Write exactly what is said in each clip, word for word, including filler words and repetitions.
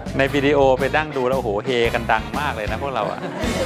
ในวิดีโอไปดั้งดูแล้วโอ้โหเฮกันดังมากเลยนะพวกเราอะ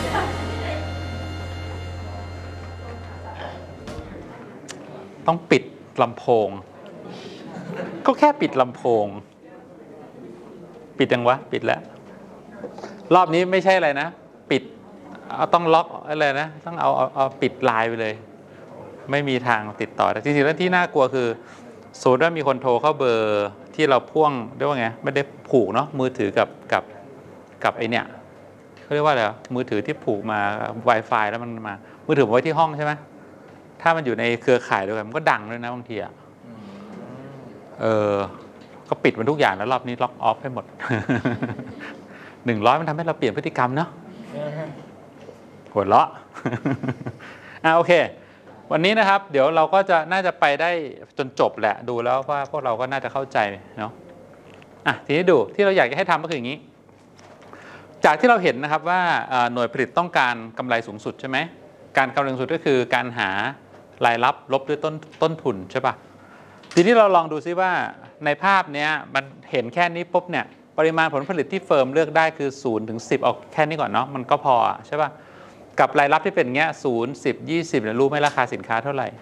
ต้องปิดลำโพงก็แค่ปิดลำโพงปิดยังวะปิดแล้วรอบนี้ไม่ใช่อะไรนะปิดเอาต้องล็อกอะไรนะต้องเอาเอาเอาปิดไลน์ไปเลยไม่มีทางติดต่อแต่จริงๆแล้วที่น่ากลัวคือสมมติว่ามีคนโทรเข้าเบอร์ที่เราพ่วงเรียกว่าไงไม่ได้ผูกเนาะมือถือกับกับกับไอเนี่ยเขาเรียกว่าอะไรมือถือที่ผูกมา Wi-Fi แล้วมันมามือถือไว้ที่ห้องใช่ไหมถ้ามันอยู่ในเครือข่ายด้วยกันมันก็ดังด้วยนะบางทีอ่ะเออก็ปิดมันทุกอย่างแล้วรอบนี้ล็อกออฟให้หมดหนึ่งร้อยมันทำให้เราเปลี่ยนพฤติกรรมเนาะหัวเราะอ่ะโอเควันนี้นะครับเดี๋ยวเราก็จะน่าจะไปได้จนจบแหละดูแล้วว่าพวกเราก็น่าจะเข้าใจเนาะอ่ะทีนี้ดูที่เราอยากจะให้ทำก็คืออย่างนี้จากที่เราเห็นนะครับว่าหน่วยผลิตต้องการกำไรสูงสุดใช่ไหมการกำไรสูงสุดก็คือการหารายรับลบด้วยต้นต้นทุนใช่ปะทีนี้เราลองดูซิว่าในภาพนี้มันเห็นแค่นี้ปุ๊บเนี่ยปริมาณผลผลิตที่เฟิร์มเลือกได้คือศูนย์ถึงสิบเอาแค่นี้ก่อนเนาะมันก็พอใช่ปะกับรายรับที่เป็นเงี้ยศูนย์สิบยี่สิบเนี่ยรู้ไหมราคาสินค้าเท่าไหร่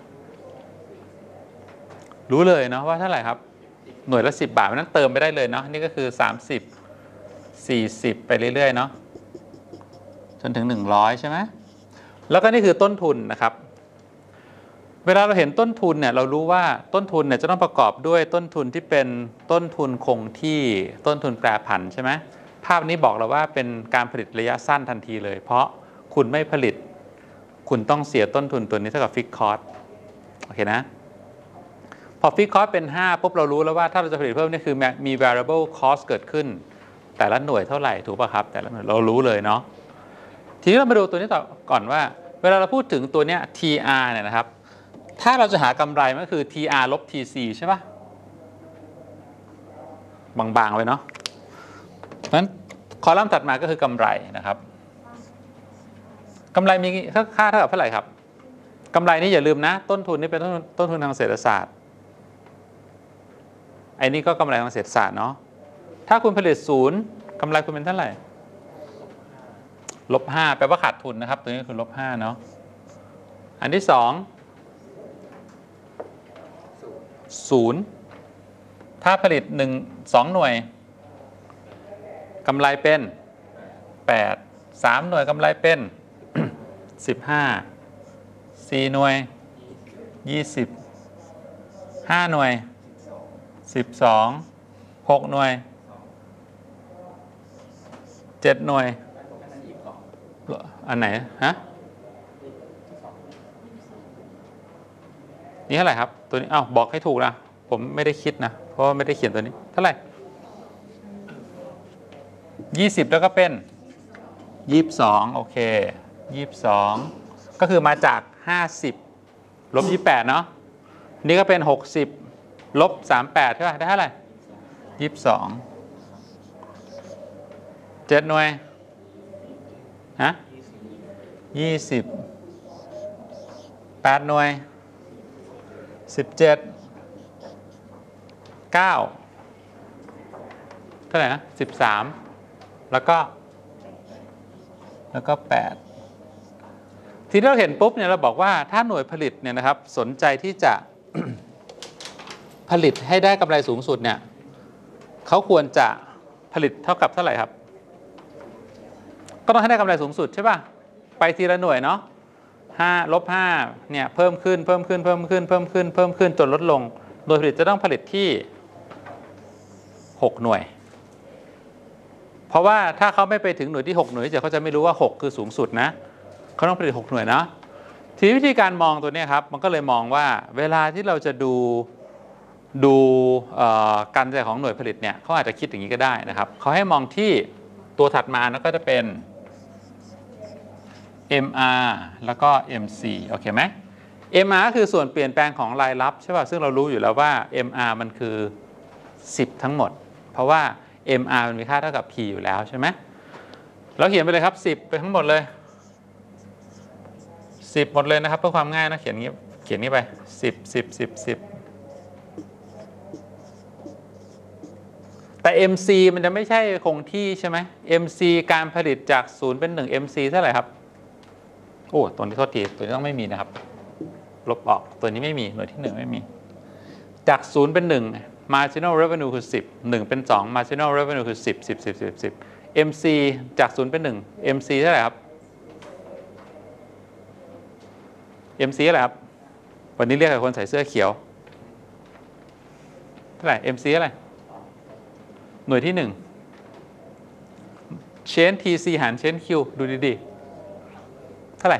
รู้เลยเนาะว่าเท่าไหร่ครับหน่วยละสิบบาทนั้นเติมไปได้เลยเนาะนี่ก็คือสามสิบ สี่สิบไปเรื่อยๆเนาะจนถึงหนึ่งร้อยใช่ไหมแล้วก็นี่คือต้นทุนนะครับเวลาเราเห็นต้นทุนเนี่ยเรารู้ว่าต้นทุนเนี่ยจะต้องประกอบด้วยต้นทุนที่เป็นต้นทุนคงที่ต้นทุนแปรผันใช่ไหมภาพนี้บอกเราว่าเป็นการผลิตระยะสั้นทันทีเลยเพราะคุณไม่ผลิตคุณต้องเสียต้นทุนตัวนี้เท่ากับฟิกคอสต์โอเคนะพอฟิกคอสต์เป็นห้าปุ๊บเรารู้แล้วว่าถ้าเราจะผลิตเพิ่มนี่คือมี variable cost เกิดขึ้นแต่ละหน่วยเท่าไหร่ถูกป่ะครับแต่ละหน่วยเรารู้เลยเนาะทีนี้เรามาดูตัวนี้ต่อก่อนว่าเวลาเราพูดถึงตัวเนี้ย ที อาร์ เนี่ยนะครับถ้าเราจะหากำไรมันก็คือ ที อาร์ ลบ ที ซี ใช่ป่ะบางๆไว้เนาะเพราะฉะนั้นคอลัมน์ถัดมาก็คือกำไรนะครับกำไรมีค่าเท่ากับเท่าไหร่ครับกำไรนี้อย่าลืมนะต้นทุนนี่เป็นต้นต้นทุนทางเศรษฐศาสตร์ไอ้นี่ก็กำไรทางเศรษฐศาสตร์เนาะถ้าคุณผลิตศูนย์กำไรคุณเป็นเท่าไหร่ลบห้าแปลว่าขาดทุนนะครับตัวนี้คือลบห้าเนาะอันที่สองศูนย์ถ้าผลิตหนึ่งสองหน่วยกำไรเป็นแปดสามหน่วยกำไรเป็นสิบห้าสี่หน่วยยี่สิบห้าหน่วยสิบสองหกหน่วยเจ็ดหน่วยอันไหนฮะนี่เท่าไหร่ครับตัวนี้อ้าวบอกให้ถูกนะผมไม่ได้คิดนะเพราะว่าไม่ได้เขียนตัวนี้เท่าไหร่ยี่สิบแล้วก็เป็นยี่สิบสองโอเคยี่สิบสองก็คือมาจากห้าสิบลบยี่สิบแปดเนาะนี่ก็เป็นหกสิบลบสามสิบแปดใช่ป่ะได้เท่าไหร่ยี่สิบสองเจ็ดหน่วยฮะยี่สิบแปดหน่วยสิบเจ็ดเก้าเท่าไหร่นะสิบสามแล้วก็แล้วก็แปดทีนี้เราเห็นปุ๊บเนี่ยเราบอกว่าถ้าหน่วยผลิตเนี่ยนะครับสนใจที่จะ ผลิตให้ได้กำไรสูงสุดเนี่ยเขาควรจะผลิตเท่ากับเท่าไหร่ครับก็ต้องให้ได้กำไรสูงสุดใช่ป่ะไปทีละหน่วยเนาะห้าลบห้าเนี่ยเพิ่มขึ้นเพิ่มขึ้นเพิ่มขึ้นเพิ่มขึ้นเพิ่มขึ้นจนลดลงโดยผลิตจะต้องผลิตที่หกหน่วยเพราะว่าถ้าเขาไม่ไปถึงหน่วยที่หกหน่วยจะเขาจะไม่รู้ว่าหกคือสูงสุดนะเขาต้องผลิตหกหน่วยนะทีวิธีการมองตัวนี้ครับมันก็เลยมองว่าเวลาที่เราจะดูดูการกระจายของหน่วยผลิตเนี่ยเขาอาจจะคิดอย่างนี้ก็ได้นะครับเขาให้มองที่ตัวถัดมาแล้วก็จะเป็น เอ็ม อาร์ แล้วก็ เอ็ม ซี โอเคไหม เอ็ม อาร์ คือส่วนเปลี่ยนแปลงของรายรับใช่ป่ะซึ่งเรารู้อยู่แล้วว่า เอ็ม อาร์ มันคือสิบทั้งหมดเพราะว่า เอ็ม อาร์ มันมีค่าเท่ากับ P อยู่แล้วใช่ไหมเราเขียนไปเลยครับสิบไปทั้งหมดเลยสิบหมดเลยนะครับเพื่อความง่ายนะเขียนงี้เขียนนี้ไปสิบ สิบ สิบ สิบแต่ เอ็ม ซี มันจะไม่ใช่คงที่ใช่ไหม เอ็ม ซี การผลิตจากศูนย์เป็นหนึ่ง เอ็ม ซี เท่าไหร่ครับโอ้ตัวนี้โทษทีตัวนี้ต้องไม่มีนะครับลบออกตัวนี้ไม่มีหน่วยที่หนึ่งไม่มีจากศูนย์เป็นหนึ่ง marginal revenue คือสิบ หนึ่งเป็นสอง marginal revenue คือสิบ สิบ สิบ สิบ สิบ เอ็ม ซี จากศูนย์เป็นหนึ่ง เอ็ม ซี เท่าไหร่ครับ เอ็ม ซี อะไรครับวันนี้เรียกกับคนใส่เสื้อเขียวเท่าไหร่ เอ็ม ซี อะไรหน่วยที่หนึ่ง change ที ซี หาร change Q ดูดีๆเท่าไหร่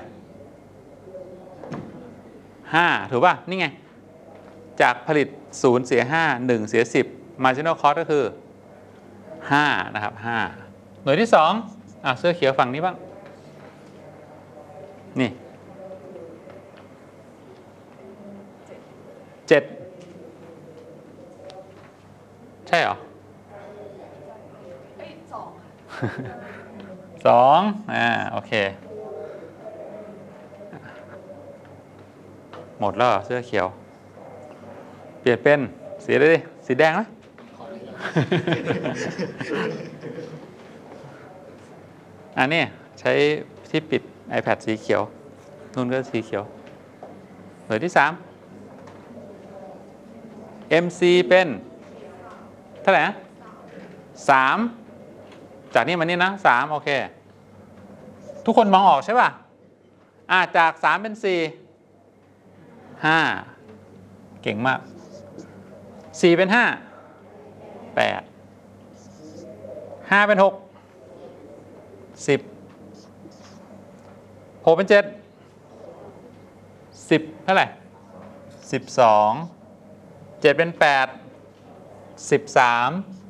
ห้าถูกป่ะนี่ไงจากผลิตศูนย์เสียห้า หนึ่งเสียสิบ marginal cost ก็คือห้านะครับห้าหน่วยที่สองอ่ะเสื้อเขียวฝั่งนี้บ้างนี่เจ็ดใช่เหรอสองสองอ่าโอเคหมดแล้วเสื้อเขียวเปลี่ยนเป็นสีอะไรดิสีแดงไหม อันนี้ใช้ที่ปิด iPad สีเขียวนุ่นก็สีเขียวหน่วยที่สาม เอ็ม ซี เป็นเท่าไหร่นะสามจากนี้มานี่นะสามโอเคทุกคนมองออกใช่ป่ะอ่าจากสามเป็นสี่ห้าเก่งมากสี่เป็นห้าแปดห้าเป็นหกสิบหกเป็นเจ็ดสิบเท่าไหร่สิบสองเจ็ดเป็นแปดสิบสาม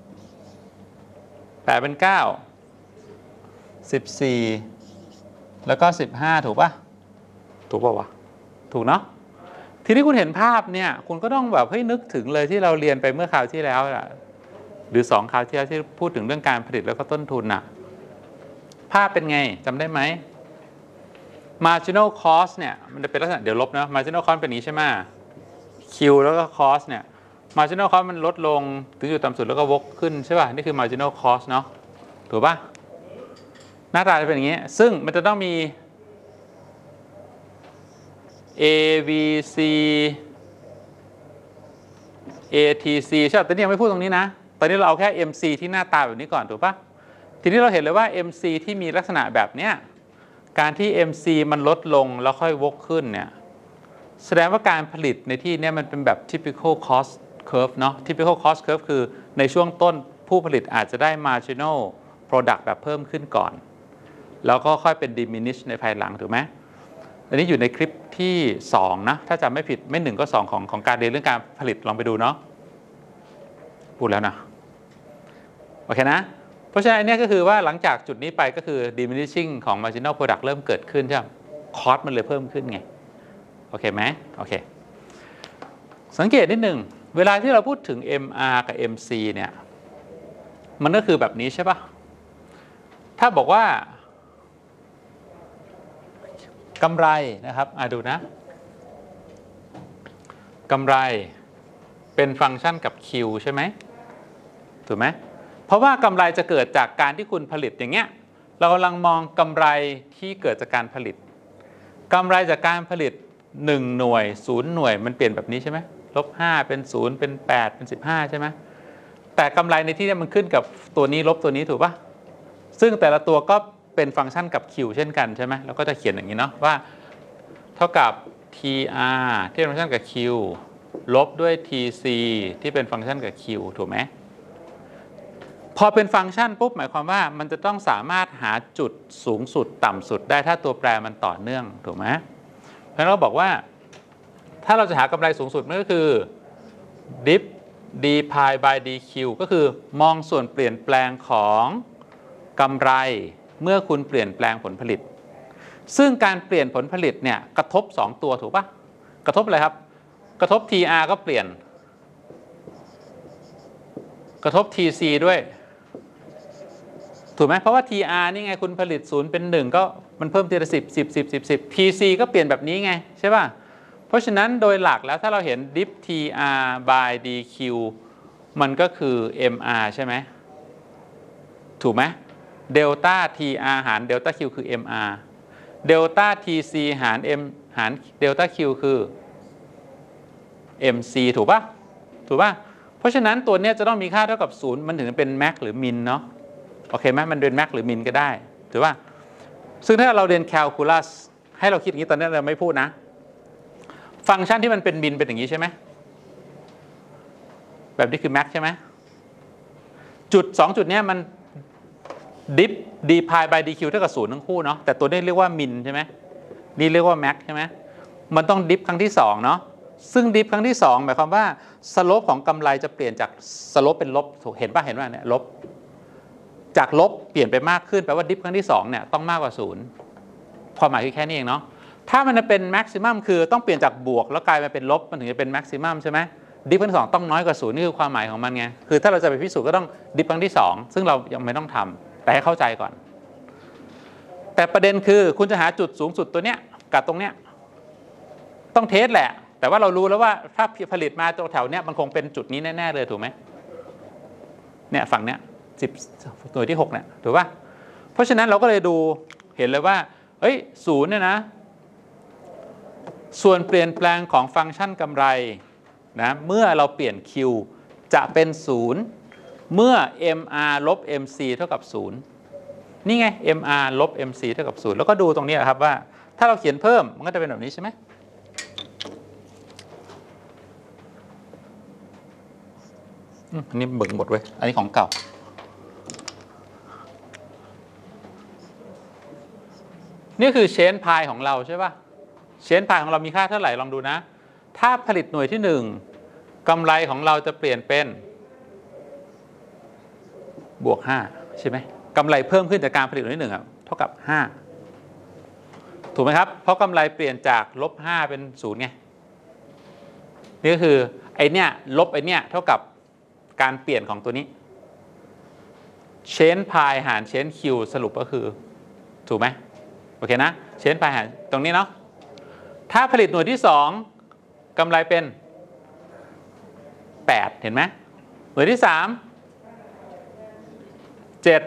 แปดเป็นเก้าสิบสี่แล้วก็สิบห้าถูกป่ะถูกป่ะวะถูกเนาะทีนี้คุณเห็นภาพเนี่ยคุณก็ต้องแบบเฮ้ยนึกถึงเลยที่เราเรียนไปเมื่อคราวที่แล้วอะหรือสองคราวที่แล้วที่พูดถึงเรื่องการผลิตแล้วก็ต้นทุนอะภาพเป็นไงจำได้ไหม marginal cost เนี่ยมันจะเป็นลักษณะเดี๋ยวลบนะ marginal cost เป็นอย่างนี้ใช่ไหม Q แล้วก็ cost เนี่ย marginal cost มันลดลงถึงจุดต่ำสุดแล้วก็วกขึ้นใช่ป่ะนี่คือ marginal cost เนาะถูกป่ะหน้าตาจะเป็นอย่างนี้ซึ่งมันจะต้องมี A V C A T C ใช่ป่ะแต่นี่ยังไม่พูดตรงนี้นะตอนนี้เราเอาแค่ M C ที่หน้าตาแบบนี้ก่อนถูกป่ะทีนี้เราเห็นเลยว่า M C ที่มีลักษณะแบบเนี้ยการที่ M C มันลดลงแล้วค่อยวกขึ้นเนี่ยแสดงว่าการผลิตในที่นี้มันเป็นแบบ typical cost curve เนาะ typical cost curve คือในช่วงต้นผู้ผลิตอาจจะได้ marginal product แบบเพิ่มขึ้นก่อนแล้วก็ค่อยเป็น diminish ในภายหลังถูกไหมอันนี้อยู่ในคลิปที่สองนะถ้าจำไม่ผิดไม่หนึ่งก็สองของของการเรียนเรื่องการผลิตลองไปดูเนาะพูดแล้วนะโอเคนะเพราะฉะนั้นอันนี้ก็คือว่าหลังจากจุดนี้ไปก็คือ diminishing ของ marginal product เริ่มเกิดขึ้นใช่ไหม cost มันเลยเพิ่มขึ้นไงโอเคไหมโอเคสังเกตนิดหนึ่งเวลาที่เราพูดถึง เอ็ม อาร์ กับ เอ็ม ซี เนี่ยมันก็คือแบบนี้ใช่ปะถ้าบอกว่ากำไรนะครับอ่ะดูนะกำไรเป็นฟังก์ชันกับ Q ใช่ไหมถูกไหมเพราะว่ากำไรจะเกิดจากการที่คุณผลิตอย่างเงี้ยเรากำลังมองกำไรที่เกิดจากการผลิตกำไรจากการผลิตหนึ่งหน่วยศูนย์หน่วยมันเปลี่ยนแบบนี้ใช่ไหมลบห้าเป็นศูนย์เป็นแปดเป็นสิบห้าใช่ไหมแต่กำไรในที่นี้มันขึ้นกับตัวนี้ลบตัวนี้ถูกปะซึ่งแต่ละตัวก็เป็นฟังก์ชันกับ Q เช่นกันใช่ไหมแล้วก็จะเขียนอย่างนี้เนาะว่าเท่ากับ ที อาร์ ที่เป็นฟังก์ชันกับ Q ลบด้วย ที ซี ที่เป็นฟังก์ชันกับ Q ถูกไหมพอเป็นฟังก์ชันปุ๊บหมายความว่ามันจะต้องสามารถหาจุดสูงสุดต่ำสุดได้ถ้าตัวแปรมันต่อเนื่องถูกไหมเพราะฉะนั้นเราบอกว่าถ้าเราจะหากำไรสูงสุดมันก็คือ dip d pi by dq ก็คือมองส่วนเปลี่ยนแปลงของกำไรเมื่อคุณเปลี่ยนแปลงผลผลิตซึ่งการเปลี่ยนผลผลิตเนี่ยกระทบสองตัวถูกปะกระทบอะไรครับกระทบ ที อาร์ ก็เปลี่ยนกระทบ ที ซี ด้วยถูกไหมเพราะว่า ที อาร์ นี่ไงคุณผลิตศูนย์เป็นหนึ่งก็มันเพิ่มทีละสิบ สิบ สิบ สิบ สิบ ที ซี ก็เปลี่ยนแบบนี้ไงใช่ป่ะเพราะฉะนั้นโดยหลักแล้วถ้าเราเห็น dip ที อาร์ by dq มันก็คือ เอ็ม อาร์ ใช่ไหมถูกไหมเดลต้า ที อาร์ หารเดลต้า Q คือ เอ็ม อาร์ เดลต้า ที ซี หาร M หารเดลต้า Q คือ เอ็ม ซี ถูกปะถูกปะเพราะฉะนั้นตัวนี้จะต้องมีค่าเท่ากับศูนย์มันถึงจะเป็นแม็กหรือมินเนาะโอเคไหมมันเป็นแม็กหรือมินก็ได้ถูกปะซึ่งถ้าเราเรียนแคลคูลัสให้เราคิดอย่างนี้ตอนนี้เราไม่พูดนะฟังก์ชันที่มันเป็นมินเป็นอย่างนี้ใช่ไหมแบบนี้คือแม็กใช่ไหมจุดสองจุดนี้มันดิฟดีพายบายดีคิวเท่ากับศูนย์ทั้งคู่เนาะแต่ตัวนี้เรียกว่ามินใช่ไหมนี่เรียกว่าแม็กใช่ไหมมันต้องดิฟครั้งที่สองเนาะซึ่งดิฟครั้งที่สองหมายความว่าสโลปของกำไรจะเปลี่ยนจากสโลปเป็นลบถูกเห็นป่ะเห็นป่ะเนี่ยลบจากลบเปลี่ยนไปมากขึ้นแปลว่าดิฟครั้งที่สองเนี่ยต้องมากกว่าศูนย์ความหมายคือแค่นี้เองเนาะถ้ามันจะเป็นแม็กซิมัมคือต้องเปลี่ยนจากบวกแล้วกลายมาเป็นลบมันถึงจะเป็นแม็กซิมัมใช่ไหมดิฟครั้งที่สองต้องน้อยกว่าศูนย์นี่คือความหมายของมันไงคือถ้าเราจะไปพิสูจน์ก็ต้องดิฟครั้งที่สองซึ่งเรายังไม่ต้องทำแต่ให้เข้าใจก่อนแต่ประเด็นคือคุณจะหาจุดสูงสุดตัวเนี้ยกับตรงเนี้ยต้องเทสแหละแต่ว่าเรารู้แล้วว่าถ้าผลิตมาตัวแถวเนี้ยมันคงเป็นจุดนี้แน่ๆเลยถูกไหมเนี่ยฝั่งเนี้ยสิบหน่วยที่หกเนี่ยถูกป่ะเพราะฉะนั้นเราก็เลยดูเห็นเลยว่าเอ้ยศูนย์เนี่ยนะส่วนเปลี่ยนแปลงของฟังก์ชันกำไรนะเมื่อเราเปลี่ยน Q จะเป็นศูนย์เมื่อ เอ็ม อาร์ ลบ เอ็ม ซี เท่ากับศูนย์นี่ไง เอ็ม อาร์ ลบ เอ็ม ซี เท่ากับศูนย์แล้วก็ดูตรงนี้ครับว่าถ้าเราเขียนเพิ่มมันก็จะเป็นแบบนี้ใช่ไหมอันนี้เบิ่งหมดเว้ยอันนี้ของเก่านี่คือเชนพายของเราใช่ป่ะเชนพายของเรามีค่าเท่าไหร่ลองดูนะถ้าผลิตหน่วยที่หนึ่งกำไรของเราจะเปลี่ยนเป็นบวกห้าใช่ไหมกำไรเพิ่มขึ้นจากการผลิตหน่วยที่หนึ่งเท่ากับห้าถูกไหมครับเพราะกำไรเปลี่ยนจากลบห้าเป็นศูนย์ไงนี่ก็คือไอเนี้ยลบไอเนี้ยเท่ากับการเปลี่ยนของตัวนี้เชนพายหารเชนคิวสรุปก็คือถูกไหมโอเคนะเชนพายหารตรงนี้เนาะถ้าผลิตหน่วยที่สองกำไรเป็นแปดเห็นไหมหน่วยที่สามเจ็ด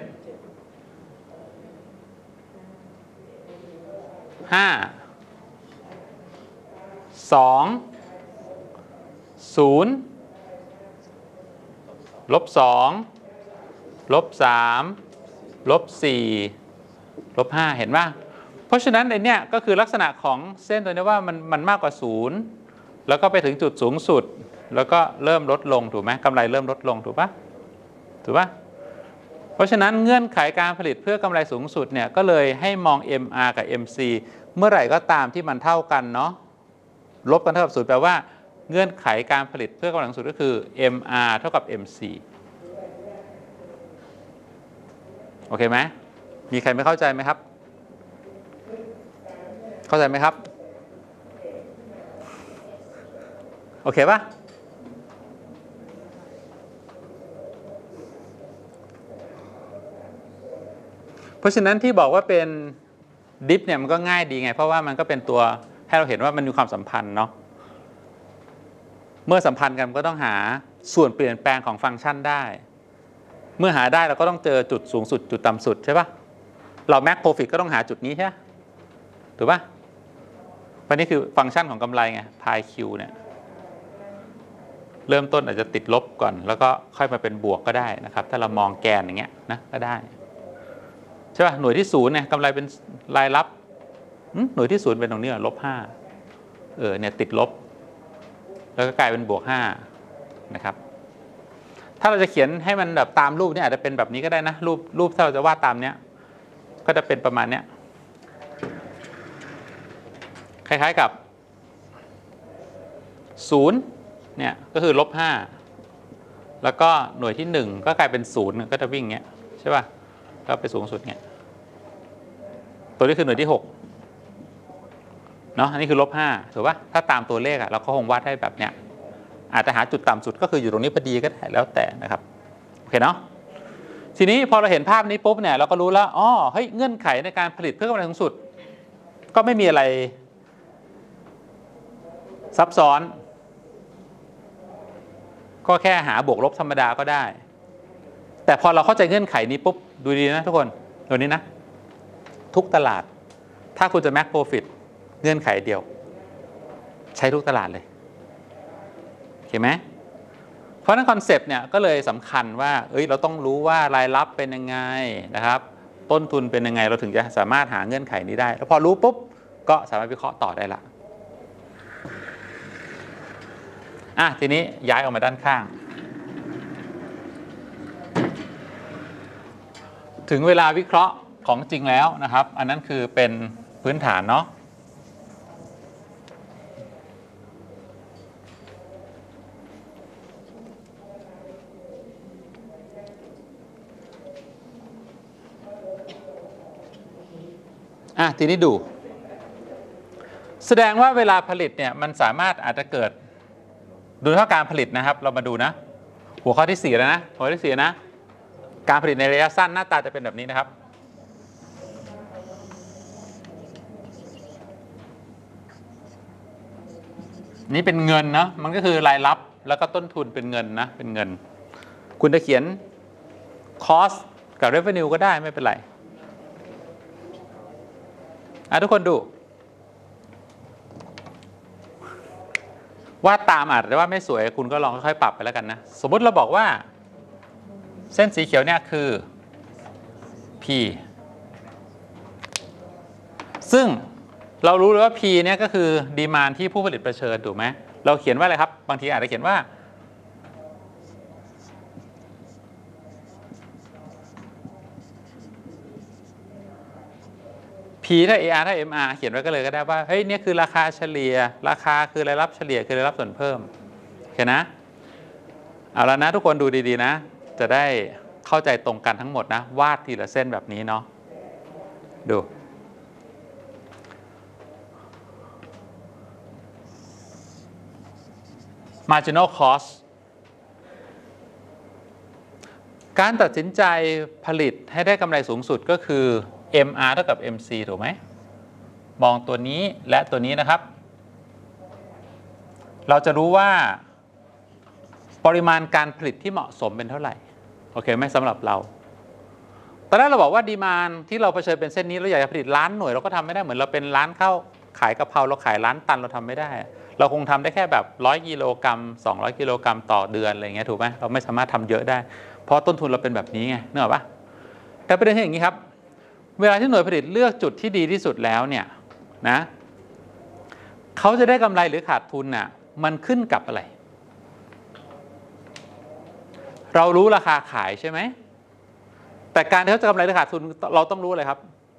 ห้าสองศูนย์ลบสองลบสามลบสี่ลบห้าเห็นป่ะเพราะฉะนั้นในเนี้ยก็คือลักษณะของเส้นตัวนี้ว่ามันมันมากกว่าศูนย์แล้วก็ไปถึงจุดสูงสุดแล้วก็เริ่มลดลงถูกไหมกำไรเริ่มลดลงถูกปะถูกปะเพราะฉะนั้นเงื่อนไขการผลิตเพื่อกำไรสูงสุดเนี่ยก็เลยให้มอง เอ็ม อาร์ กับ เอ็ม ซี เมื่อไหร่ก็ตามที่มันเท่ากันเนาะลบกันเท่ากับศูนย์แปลว่าเงื่อนไขการผลิตเพื่อกำไรสูงสุดก็คือ เอ็ม อาร์ เท่ากับ เอ็ม ซี โอเคไหมมีใครไม่เข้าใจไหมครับเข้าใจไหมครับโอเคปะเพราะฉะนั้นที่บอกว่าเป็นดิฟเนี่ยมันก็ง่ายดีไงเพราะว่ามันก็เป็นตัวให้เราเห็นว่ามันมีความสัมพันธ์เนาะเมื่อสัมพันธ์กันก็ต้องหาส่วนเปลี่ยนแปลงของฟังก์ชันได้เมื่อหาได้เราก็ต้องเจอจุดสูงสุดจุดต่ำสุดใช่ปะเราแม็กโปรฟิตก็ต้องหาจุดนี้ใช่ไหมถูกปะเพราะนี่คือฟังก์ชันของกำไรไงพายคิวเนี่ยเริ่มต้นอาจจะติดลบก่อนแล้วก็ค่อยมาเป็นบวกก็ได้นะครับถ้าเรามองแกนอย่างเงี้ยนะก็ได้ใช่ป่ะหน่วยที่ศูนย์เนี่ยกำไรเป็นรายรับหน่วยที่ศูนย์เป็นตรงนี้ลบห้าเออเนี่ยติดลบแล้วก็กลายเป็นบวกห้านะครับถ้าเราจะเขียนให้มันแบบตามรูปเนี่ยอาจจะเป็นแบบนี้ก็ได้นะรูปรูปถ้าเราจะวาดตามเนี้ยก็จะเป็นประมาณเนี้ยคล้ายๆกับศูนย์เนี่ยก็คือลบห้าแล้วก็หน่วยที่หนึ่งก็กลายเป็นศูนย์ก็จะวิ่งเงี้ยใช่ป่ะแล้วไปสูงสุดเงี้ยตัวนี้คือหน่วยที่หกเนาะอันนี้คือลบห้าถูกป่ะถ้าตามตัวเลขอะเราก็คงวาดให้แบบเนี้ยอาจจะหาจุดต่ำสุดก็คืออยู่ตรงนี้พอดีก็ได้แล้วแต่นะครับโอเคเนาะทีนี้พอเราเห็นภาพนี้ปุ๊บเนี่ยเราก็รู้แล้วอ๋อเฮ้ยเงื่อนไขในการผลิตเพื่อกำไรสูงสุดก็ไม่มีอะไรซับซ้อนก็แค่หาบวกลบธรรมดาก็ได้แต่พอเราเข้าใจเงื่อนไขนี้ปุ๊บดูดีนะทุกคนตัวนี้นะทุกตลาดถ้าคุณจะ max profit เงื่อนไขเดียวใช้ทุกตลาดเลยเห็นไหมเพราะนั้นคอนเซปต์เนี่ยก็เลยสำคัญว่าเอ้ยเราต้องรู้ว่ารายรับเป็นยังไงนะครับต้นทุนเป็นยังไงเราถึงจะสามารถหาเงื่อนไขนี้ได้แล้วพอรู้ปุ๊บก็สามารถวิเคราะห์ต่อได้ละอ่ะทีนี้ย้ายออกมาด้านข้างถึงเวลาวิเคราะห์ของจริงแล้วนะครับอันนั้นคือเป็นพื้นฐานเนาะอ่ะทีนี้ดูแสดงว่าเวลาผลิตเนี่ยมันสามารถอาจจะเกิดดูเท่าการผลิตนะครับเรามาดูนะหัวข้อที่สี่แล้วนะหัวข้อที่สี่นะการผลิตในระยะสั้นหน้าตาจะเป็นแบบนี้นะครับนี่เป็นเงินนะมันก็คือรายรับแล้วก็ต้นทุนเป็นเงินนะเป็นเงินคุณจะเขียน cost กับ revenue ก็ได้ไม่เป็นไรอ่ะทุกคนดูวาดตามอาจจะว่าไม่สวยคุณก็ลองค่อยๆปรับไปแล้วกันนะสมมุติเราบอกว่าเส้นสีเขียวเนี่ยคือ P ซึ่งเรารู้เลยว่า P เนี่ยก็คือดีมานด์ที่ผู้ผลิตเผชิญถูกไหมเราเขียนว่าอะไรครับบางทีอาจจะเขียนว่า P ถ้า เอ อาร์ ถ้า เอ็ม อาร์ เขียนไว้ก็เลยก็ได้ว่าเฮ้ยเนี่ยคือราคาเฉลี่ยราคาคือรายรับเฉลี่ยคือรายรับส่วนเพิ่มโอเคนะเอาแล้วนะทุกคนดูดีๆนะจะได้เข้าใจตรงกันทั้งหมดนะวาดทีละเส้นแบบนี้เนาะดู marginal cost การตัดสินใจผลิตให้ได้กำไรสูงสุดก็คือ เอ็ม อาร์ เท่ากับ เอ็ม ซี ถูกไหมมองตัวนี้และตัวนี้นะครับเราจะรู้ว่าปริมาณการผลิตที่เหมาะสมเป็นเท่าไหร่โอเคไหมสำหรับเราตอนแรกเราบอกว่าดีมานด์ที่เราเผชิญเป็นเส้นนี้เราอยากจะผลิตล้านหน่วยเราก็ทำไม่ได้เหมือนเราเป็นร้านข้าวขายกะเพราเราขายล้านตันเราทำไม่ได้เราคงทำได้แค่แบบร้อยกิโลกรัมสองร้อยกิโลกรัมต่อเดือนอะไรอย่างเงี้ยถูกไหมเราไม่สามารถทำเยอะได้เพราะต้นทุนเราเป็นแบบนี้ไงนึกออกปะแต่ประเด็นที่อย่างนี้ครับเวลาที่หน่วยผลิตเลือกจุดที่ดีที่สุดแล้วเนี่ยนะเขาจะได้กำไรหรือขาดทุนน่ะมันขึ้นกับอะไรเรารู้ราคาขายใช่ไหมแต่การที่เขาจะกำไรหรือขาดทุนเราต้องรู้อะไรครับ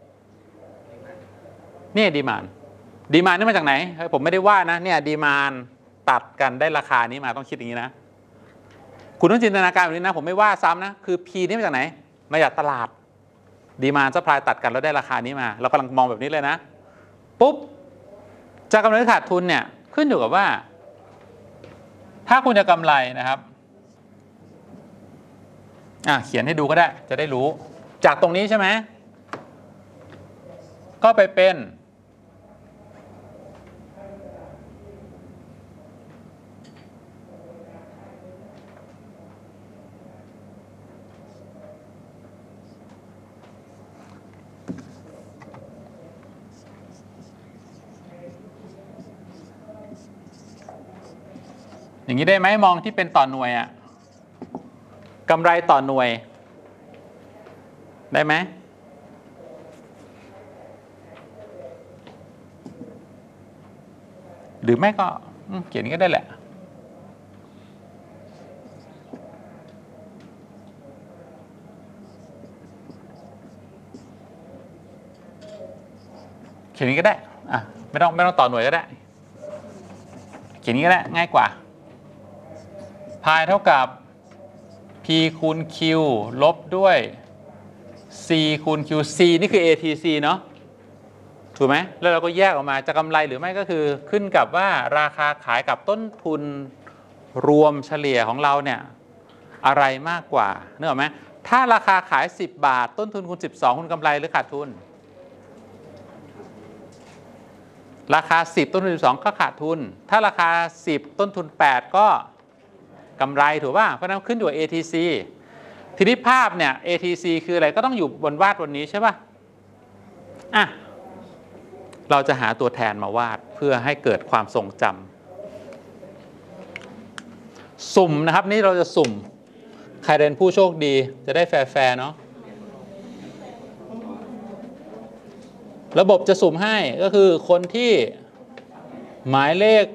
นี่ดีมานด์ดีมานด์นี่มาจากไหนผมไม่ได้ว่านะเนี่ยดีมานด์ตัดกันได้ราคานี้มาต้องคิดอย่างนี้นะคุณต้องจินตนาการแบบนี้นะผมไม่ว่าซ้ำนะคือ P นี่มาจากไหนมาจากตลาดดีมานด์ซัพพลายตัดกันแล้วได้ราคานี้มาเรากำลังมองแบบนี้เลยนะปุ๊บจะกำไรหรือขาดทุนเนี่ยขึ้นอยู่กับว่าถ้าคุณจะกำไรนะครับอ่ะเขียนให้ดูก็ได้จะได้รู้จากตรงนี้ใช่ไหมก็ไปเป็นอย่างนี้ได้ไหมมองที่เป็นต่อหน่วยอะกำไรต่อหน่วยได้ไหมหรือไม่ก็เขียนก็ได้แหละเขียนนี้ก็ได้อ่ะไม่ต้องไม่ต้องต่อหน่วยก็ได้เขียนนี้ก็ได้ง่ายกว่าพายเท่ากับ P คูณ Q ลบด้วย C คูณ Q C นี่คือ เอ ที ซี เนาะถูกไหมแล้วเราก็แยกออกมาจะกำไรหรือไม่ก็คือขึ้นกับว่าราคาขายกับต้นทุนรวมเฉลี่ยของเราเนี่ยอะไรมากกว่านึกออกไหมถ้าราคาขายสิบบาทต้นทุนคูณสิบสองคุณกำไรหรือขาดทุนราคาสิบต้นทุนสิบสองก็ขาดทุนถ้าราคาสิบต้นทุนแปดก็กำไรถูกป่ะเพราะนั้นขึ้นอยู่กับ เอ ที ซี ทีนี้ภาพเนี่ย เอ ที ซี คืออะไรก็ต้องอยู่บนวาดบนนี้ใช่ป่ะอ่ะเราจะหาตัวแทนมาวาดเพื่อให้เกิดความทรงจำสุ่มนะครับนี่เราจะสุ่มใครเป็นผู้โชคดีจะได้แฟร์ๆเนาะระบบจะสุ่มให้ก็คือคนที่หมายเลข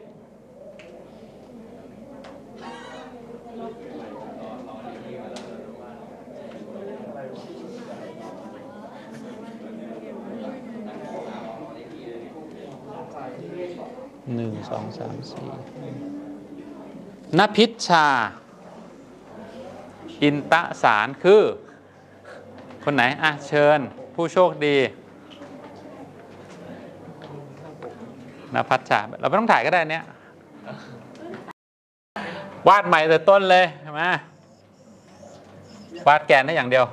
หนึ่งสองสามสี่ณพิชชาอินตะสารคือคนไหนอ่ะเชิญผู้โชคดีณพัชชาเราไม่ต้องถ่ายก็ได้เนี้ยวาดใหม่แต่ต้นเลยใช่ไหมวาดแกนได้อย่างเดียว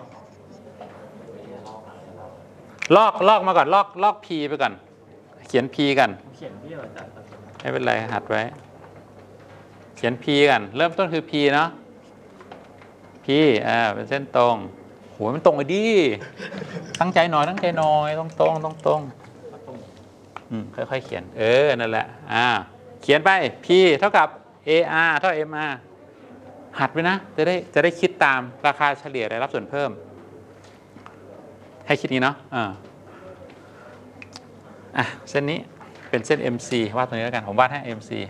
ลอกลอกมาก่อนลอกลอก P ไปก่อนเขียน P กันเขียนพี่อาจารย์ไม่เป็นไรหัดไว้เขียน P กันเริ่มต้นคือ P เนาะ P อ่าเป็นเส้นตรงโหมันตรงไปดิตั้งใจหน่อยตั้งใจหน่อยตรงตรงตรงตรงอืมค่อยๆเขียนเออนั่นแหละอ่าเขียนไป P เท่ากับ เอ อาร์ เท่า เอ็ม อาร์ หัดไปนะจะได้จะได้คิดตามราคาเฉลี่ยรายรับส่วนเพิ่มให้คิดนี้เนาะอ่าอ่ะเส้นนี้เป็นเส้น เอ็ม ซี วาดตรงนี้แล้วกันผมวาดให้ เอ็ม ซี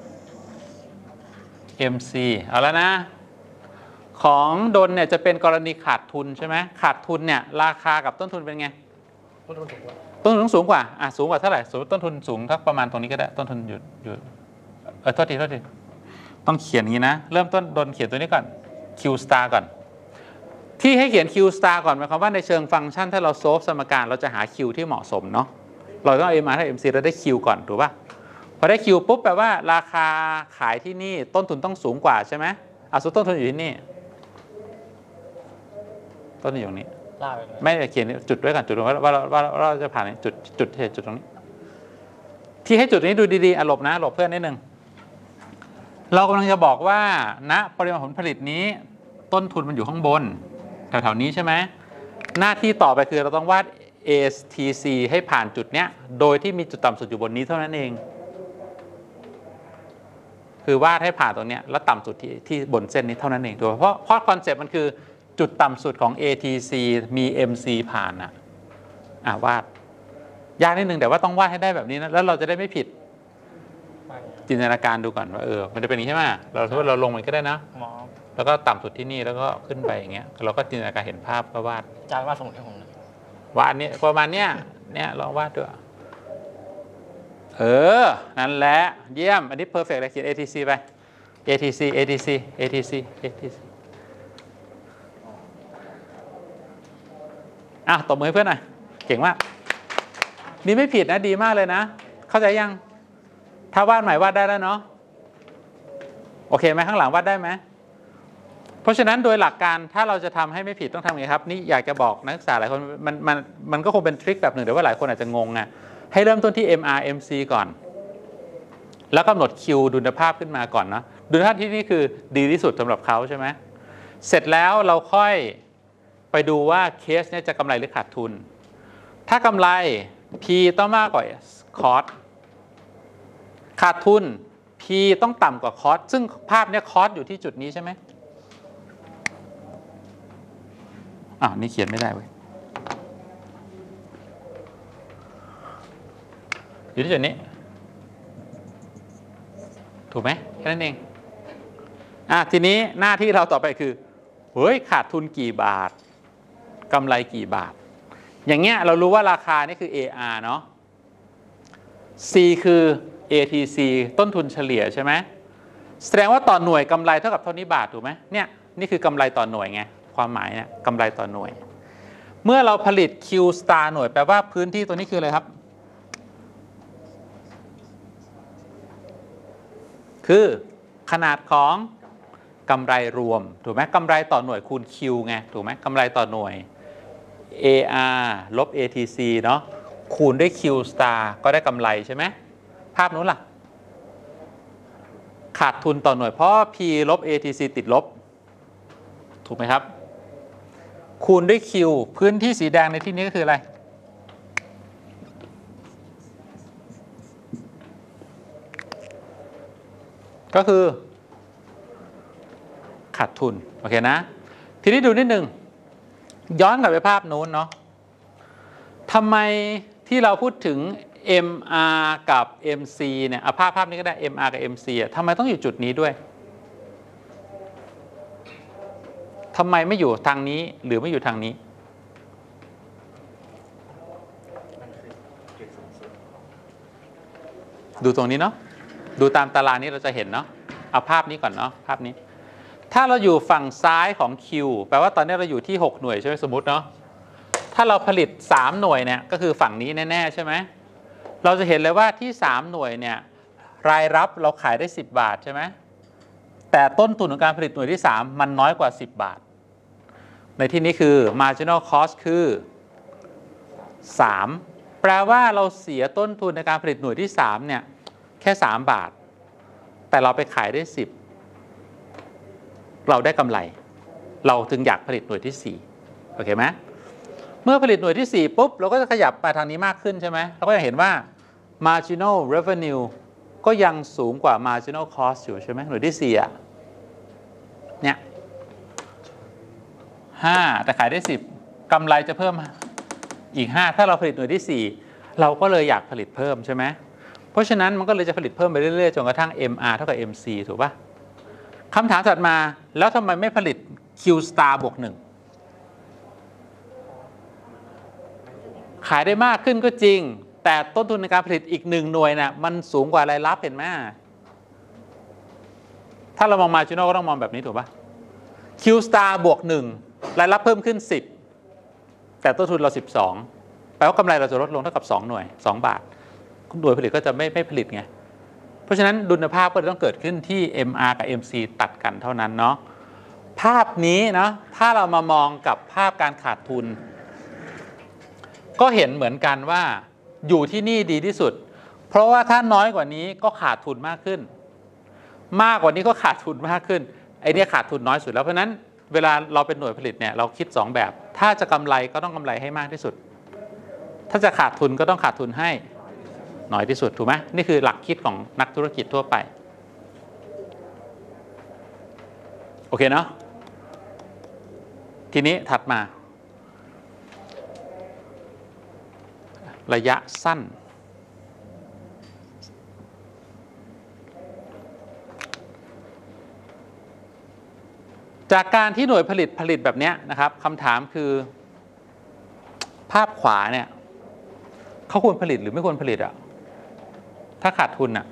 เอ็ม ซี เอาแล้วนะของดนเนี่ยจะเป็นกรณีขาดทุนใช่ไหมขาดทุนเนี่ยราคากับต้นทุนเป็นไงต้นทุนสูงกว่าต้นทุนสูงกว่าอ่ะสูงกว่าเท่าไหร่สมมติต้นทุนสูงถ้าประมาณตรงนี้ก็ได้ต้นทุนอยู่อยู่เออโทษทีโทษทีต้องเขียนอย่างนี้นะเริ่มต้นดนเขียนตัวนี้ก่อน Q star ก่อนที่ให้เขียน Q star ก่อนหมายความว่าในเชิงฟังก์ชันถ้าเราโซฟสมการเราจะหา Q ที่เหมาะสมเนาะเราต้องเอา เอ็ม อาร์ ถ้า เอ็ม ซี เราได้ Q ก่อนถูกป่ะพอได้ Q ปุ๊บแปลว่าราคาขายที่นี่ต้นทุนต้องสูงกว่าใช่ไหมเอาสุดต้นทุนอยู่ที่นี่ต้นทุนอยู่ตรงนี้ไม่ได้เขียนจุดไว้ก่อนจุดว่าว่าว่าเราจะผ่านจุดจุดจุดตรงนี้ที่ให้จุดนี้ดูดีๆอ่ะหลบนะหลบเพื่อนนิดนึงเรากำลังจะบอกว่าณปริมาณผลผลิตนี้ต้นทุนมันอยู่ข้างบนแถวๆนี้ใช่ไหมหน้าที่ต่อไปคือเราต้องวาด เอ ที ซี ให้ผ่านจุดเนี้ยโดยที่มีจุดต่ำสุดอยู่บนนี้เท่านั้นเองคือวาดให้ผ่านตรงเนี้ยแล้วต่ำสุดที่ที่บนเส้นนี้เท่านั้นเองถูกเพราะเพราะคอนเซ็ปต์มันคือจุดต่ำสุดของ เอ ที ซี มี เอ็ม ซี ผ่านอ่ะอ่ะวาดยากนิดนึงแต่ว่าต้องวาดให้ได้แบบนี้นะแล้วเราจะได้ไม่ผิดจินตนาการดูก่อนว่าเออมันจะเป็นอย่างนี้ใช่ไหมเราถ้าเราลงมันก็ได้นะแล้วก็ต่ำสุดที่นี่แล้วก็ขึ้นไปอย่างเงี้ยเราก็จินตนาการเห็นภาพก็วาดอาจารย์วาดสมุดให้ผมนะวาดนี้ประมาณเนี้ยเนี่ยลองวาดด้วยเออนั่นแหละเยี่ยมอันนี้ perfect เลยเขียน เอ ที ซี ไป เอ ที ซี เอ ที ซี เอ ที ซี เอ ที ซี อ่ะตบมือให้เพื่อนหน่อยเก่งมากนี่ไม่ผิดนะดีมากเลยนะเข้าใจยังถ้าวาดใหม่วาดได้แล้วเนาะโอเคไหมข้างหลังวาดได้ไหมเพราะฉะนั้นโดยหลักการถ้าเราจะทำให้ไม่ผิดต้องทำไงครับนี่อยากจะบอกนักศึกษาหลายคนมันมันมันก็คงเป็นทริคแบบหนึ่งแต่ว่าหลายคนอาจจะงงอ่ะให้เริ่มต้นที่ เอ็ม อาร์ เอ็ม ซี ก่อนแล้วกำหนด Q ดุลภาพขึ้นมาก่อนนะดุลภาพที่นี่คือดีที่สุดสำหรับเขาใช่ไหมเสร็จแล้วเราค่อยไปดูว่าเคสนี้จะกำไรหรือขาดทุนถ้ากำไร P ต้องมากกว่าคอสขาดทุน P ต้องต่ำกว่าคอสซึ่งภาพนี้คอสอยู่ที่จุดนี้ใช่ไหมอ้าวนี่เขียนไม่ได้เว้ยอยู่ที่จุดนี้ถูกไหมแค่นั้นเองอ่ะทีนี้หน้าที่เราต่อไปคือเฮ้ยขาดทุนกี่บาทกำไรกี่บาทอย่างเงี้ยเรารู้ว่าราคานี่คือ เอ อาร์ เนาะ C คือ เอ ที ซี ต้นทุนเฉลี่ยใช่ไหมแสดงว่าต่อหน่วยกำไรเท่ากับเท่านี้บาทถูกไหมเนี่ยนี่คือกำไรต่อหน่วยไงความหมายเนี่ยกำไรต่อหน่วยเมื่อเราผลิต Q star หน่วยแปลว่าพื้นที่ตัวนี้คืออะไรครับคือขนาดของกำไรรวมถูกไหมกำไรต่อหน่วยคูณ Q ไงถูกไหมกำไรต่อหน่วย เอ อาร์ ลบ เอ ที ซี เนาะคูณด้วย Q star ก็ได้กำไรใช่ไหมภาพนู้นล่ะขาดทุนต่อหน่วยเพราะ P ลบ เอ ที ซี ติดลบถูกไหมครับคูณด้วย Q พื้นที่สีแดงในที่นี้ก็คืออะไรก็คือขาดทุนโอเคนะทีนี้ดูนิดหนึ่งย้อนกลับไปภาพโน้นเนาะทำไมที่เราพูดถึง เอ็ม อาร์ กับ เอ็ม ซี เนี่ยเอาภาพภาพนี้ก็ได้ เอ็ม อาร์ กับ เอ็ม ซี อ่ะทำไมต้องอยู่จุดนี้ด้วยทำไมไม่อยู่ทางนี้หรือไม่อยู่ทางนี้ดูตรงนี้เนาะดูตามตารางนี้เราจะเห็นเนาะเอาภาพนี้ก่อนเนาะภาพนี้ถ้าเราอยู่ฝั่งซ้ายของ Q แปลว่าตอนนี้เราอยู่ที่หกหน่วยใช่ไหมสมมติเนาะถ้าเราผลิตสามหน่วยเนี่ยก็คือฝั่งนี้แน่ๆใช่ไหมเราจะเห็นเลยว่าที่สามหน่วยเนี่ยรายรับเราขายได้สิบบาทใช่ไหมแต่ต้นทุนของการผลิตหน่วยที่สามมันน้อยกว่าสิบบาทในที่นี้คือ marginal cost คือสามแปลว่าเราเสียต้นทุนในการผลิตหน่วยที่สามเนี่ยแค่สามบาทแต่เราไปขายได้สิบเราได้กำไรเราถึงอยากผลิตหน่วยที่สี่โอเคไหมเมื่อผลิตหน่วยที่สี่ปุ๊บเราก็จะขยับไปทางนี้มากขึ้นใช่ไหมเราก็จะเห็นว่า marginal revenue ก็ยังสูงกว่า marginal cost อยู่ใช่ไหมหน่วยที่สี่อ่ะเนี่ยห้าแต่ขายได้สิบกำไรจะเพิ่มอีกห้าถ้าเราผลิตหน่วยที่สี่เราก็เลยอยากผลิตเพิ่มใช่ไหมเพราะฉะนั้นมันก็เลยจะผลิตเพิ่มไปเรื่อยๆจนกระทั่ง เอ็ม อาร์ เท่ากับ เอ็ม ซี ถูกปะคำถามถัดมาแล้วทำไมไม่ผลิต Q star บวกหนึ่งขายได้มากขึ้นก็จริงแต่ต้นทุนในการผลิตอีกหนึ่งหน่วยน่ะมันสูงกว่ารายรับเห็นไหมถ้าเรามอง marginal ก็ต้องมองแบบนี้ถูกปะ Q star บวกหนึ่งรายรับเพิ่มขึ้นสิบแต่ต้นทุนเราสิบสองแปลว่ากำไรเราจะลดลงเท่ากับสองหน่วยสองบาทหน่วยผลิตก็จะไม่ไม่ผลิตไงเพราะฉะนั้นดุลภาพก็ต้องเกิดขึ้นที่ เอ็ม อาร์ กับ เอ็ม ซี ตัดกันเท่านั้นเนาะภาพนี้นะถ้าเรามามองกับภาพการขาดทุนก็เห็นเหมือนกันว่าอยู่ที่นี่ดีที่สุดเพราะว่าถ้าน้อยกว่านี้ก็ขาดทุนมากขึ้นมากกว่านี้ก็ขาดทุนมากขึ้นไอ้นี่ขาดทุนน้อยสุดแล้วเพราะนั้นเวลาเราเป็นหน่วยผลิตเนี่ยเราคิดสองแบบถ้าจะกำไรก็ต้องกำไรให้มากที่สุดถ้าจะขาดทุนก็ต้องขาดทุนให้น้อยที่สุดถูกไหมนี่คือหลักคิดของนักธุรกิจทั่วไปโอเคเนาะทีนี้ถัดมาระยะสั้นจากการที่หน่วยผลิตผลิตแบบนี้นะครับคำถามคือภาพขวาเนี่ยเขาควรผลิตหรือไม่ควรผลิตอะถ้าขาดทุนอะ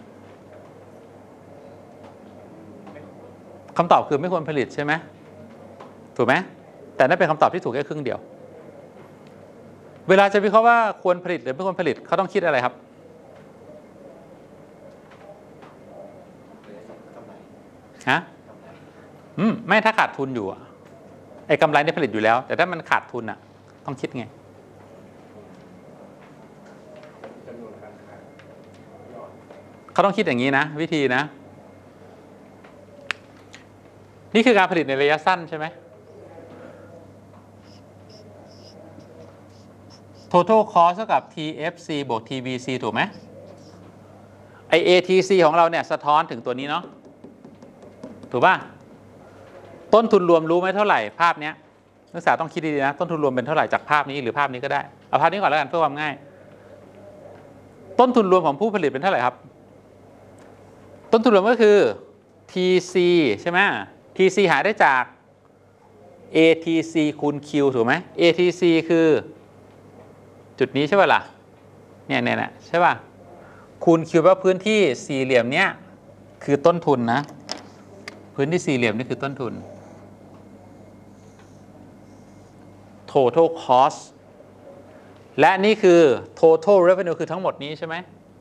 คำตอบคือไม่ควรผลิตใช่ไหมถูกไหมแต่นั่นเป็นคำตอบที่ถูกแค่ครึ่งเดียวเวลาจะวิเคราะห์ว่าควรผลิตหรือไม่ควรผลิตเขาต้องคิดอะไรครับฮะอืมไม่ถ้าขาดทุนอยู่ไอ้กำไรได้ผลิตอยู่แล้วแต่ถ้ามันขาดทุนอะต้องคิดไงเขาต้องคิดอย่างนี้นะวิธีนะนี่คือการผลิตในระยะสั้นใช่ไหม total cost เท่ากับ ที เอฟ ซี บวก ที วี ซี ถูกไหมไอ เอ ที ซี ของเราเนี่ยสะท้อนถึงตัวนี้เนาะถูกป่ะต้นทุนรวมรู้ไหมเท่าไหร่ภาพเนี้ยนักศึกษาต้องคิดดีๆนะต้นทุนรวมเป็นเท่าไหร่จากภาพนี้หรือภาพนี้ก็ได้เอาภาพนี้ก่อนแล้วกันเพื่อความง่ายต้นทุนรวมของผู้ผลิตเป็นเท่าไหร่ครับต้นทุนรวมก็คือ ที ซี ใช่ไหม ที ซี หาได้จาก เอ ที ซี คูณ Q ถูกไหม เอ ที ซี คือจุดนี้ใช่ป่ะล่ะเนี่ยเนี่ยใช่ป่ะคูณ Q แปลว่าพื้นที่สี่เหลี่ยมเนี้ยคือต้นทุนนะพื้นที่สี่เหลี่ยมนี่คือต้นทุน total cost และนี่คือ total revenue คือทั้งหมดนี้ใช่ไหม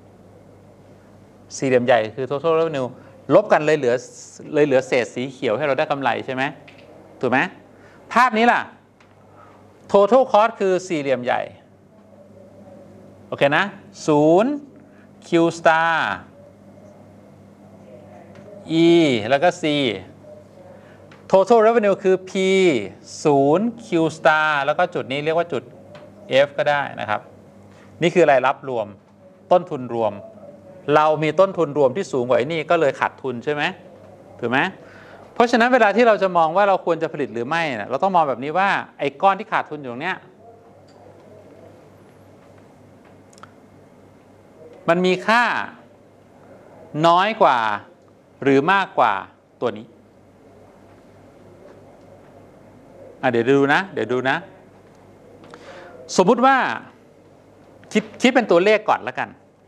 สี่เหลี่ยมใหญ่คือ total revenue ลบกันเลยเหลือเลยเหลือเศษสีเขียวให้เราได้กำไรใช่ไหมถูกไหมภาพนี้ล่ะ total cost คือสี่เหลี่ยมใหญ่โอเคนะศูนย์ Q star E แล้วก็ C total revenue คือ P ศูนย์ Q star แล้วก็จุดนี้เรียกว่าจุด F ก็ได้นะครับนี่คือรายรับรวมต้นทุนรวมเรามีต้นทุนรวมที่สูงกว่าไอ้นี่ก็เลยขาดทุนใช่ไหมถูกไหมเพราะฉะนั้นเวลาที่เราจะมองว่าเราควรจะผลิตหรือไม่นะเราต้องมองแบบนี้ว่าไอ้ก้อนที่ขาดทุนอยู่ตรงเนี้ยมันมีค่าน้อยกว่าหรือมากกว่าตัวนี้อ่ะเดี๋ยวดูนะเดี๋ยวดูนะสมมุติว่าคิดคิดเป็นตัวเลขก่อนแล้วกัน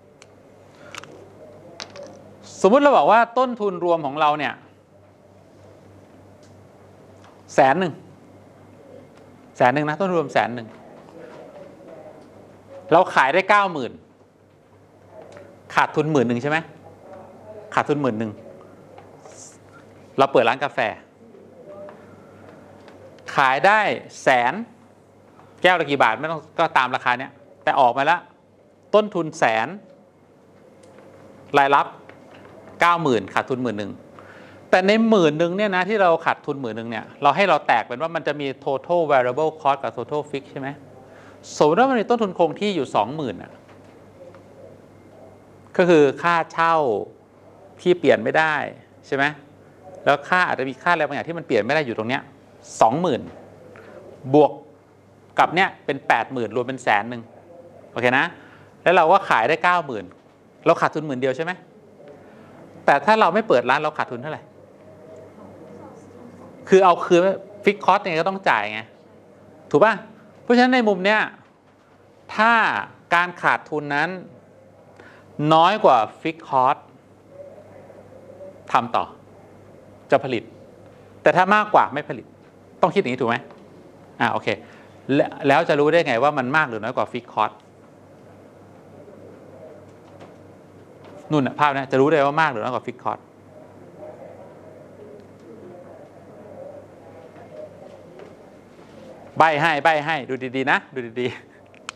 สมมุติเราบอกว่าต้นทุนรวมของเราเนี่ยแสนหนึ่งแสนหนึ่งนะต้นทุนรวมแสนหนึ่งเราขายได้เก้าหมื่นขาดทุนหมื่นหนึ่งใช่ไหมขาดทุนหมื่นหนึ่งเราเปิดร้านกาแฟขายได้แสนแก้วละกี่บาทไม่ต้องก็ตามราคาเนี้ยแต่ออกมาแล้วต้นทุนแสนรายรับเก้าหมื่นขาดทุนหมื่นหนึ่งแต่ในหมื่นหนึ่งเนี่ยนะที่เราขาดทุนหมื่นหนึ่งเนี่ยเราให้เราแตกเป็นว่ามันจะมี total variable cost กับ total fix ใช่ไหมสมมติว่ามันมีต้นทุนคงที่อยู่สองหมื่นอ่ะก็คือค่าเช่าที่เปลี่ยนไม่ได้ใช่ไหมแล้วค่าอาจจะมีค่าอะไรบางอย่างที่มันเปลี่ยนไม่ได้อยู่ตรงเนี้ยสองหมื่นบวกกับเนี้ยเป็นแปดหมื่นรวมเป็นแสนหนึ่งโอเคนะแล้วเราก็ขายได้เก้าหมื่นเราขาดทุนหมื่นเดียวใช่ไหมแต่ถ้าเราไม่เปิดร้านเราขาดทุนเท่าไหร่คือเอาคืนฟิกคอสยังไงก็ต้องจ่ายไงถูกป่ะเพราะฉะนั้นในมุมเนี้ยถ้าการขาดทุนนั้นน้อยกว่าฟิกคอสทำต่อจะผลิตแต่ถ้ามากกว่าไม่ผลิตต้องคิดอย่างนี้ถูกไหมอ่าโอเคแล้วจะรู้ได้ไงว่ามันมากหรือน้อยกว่าฟิกคอสนู่นนะภาพนะจะรู้ได้ว่ามากหรือน้อยกว่าฟิกคอสใบให้ใบให้ดูดีๆนะดูดีๆ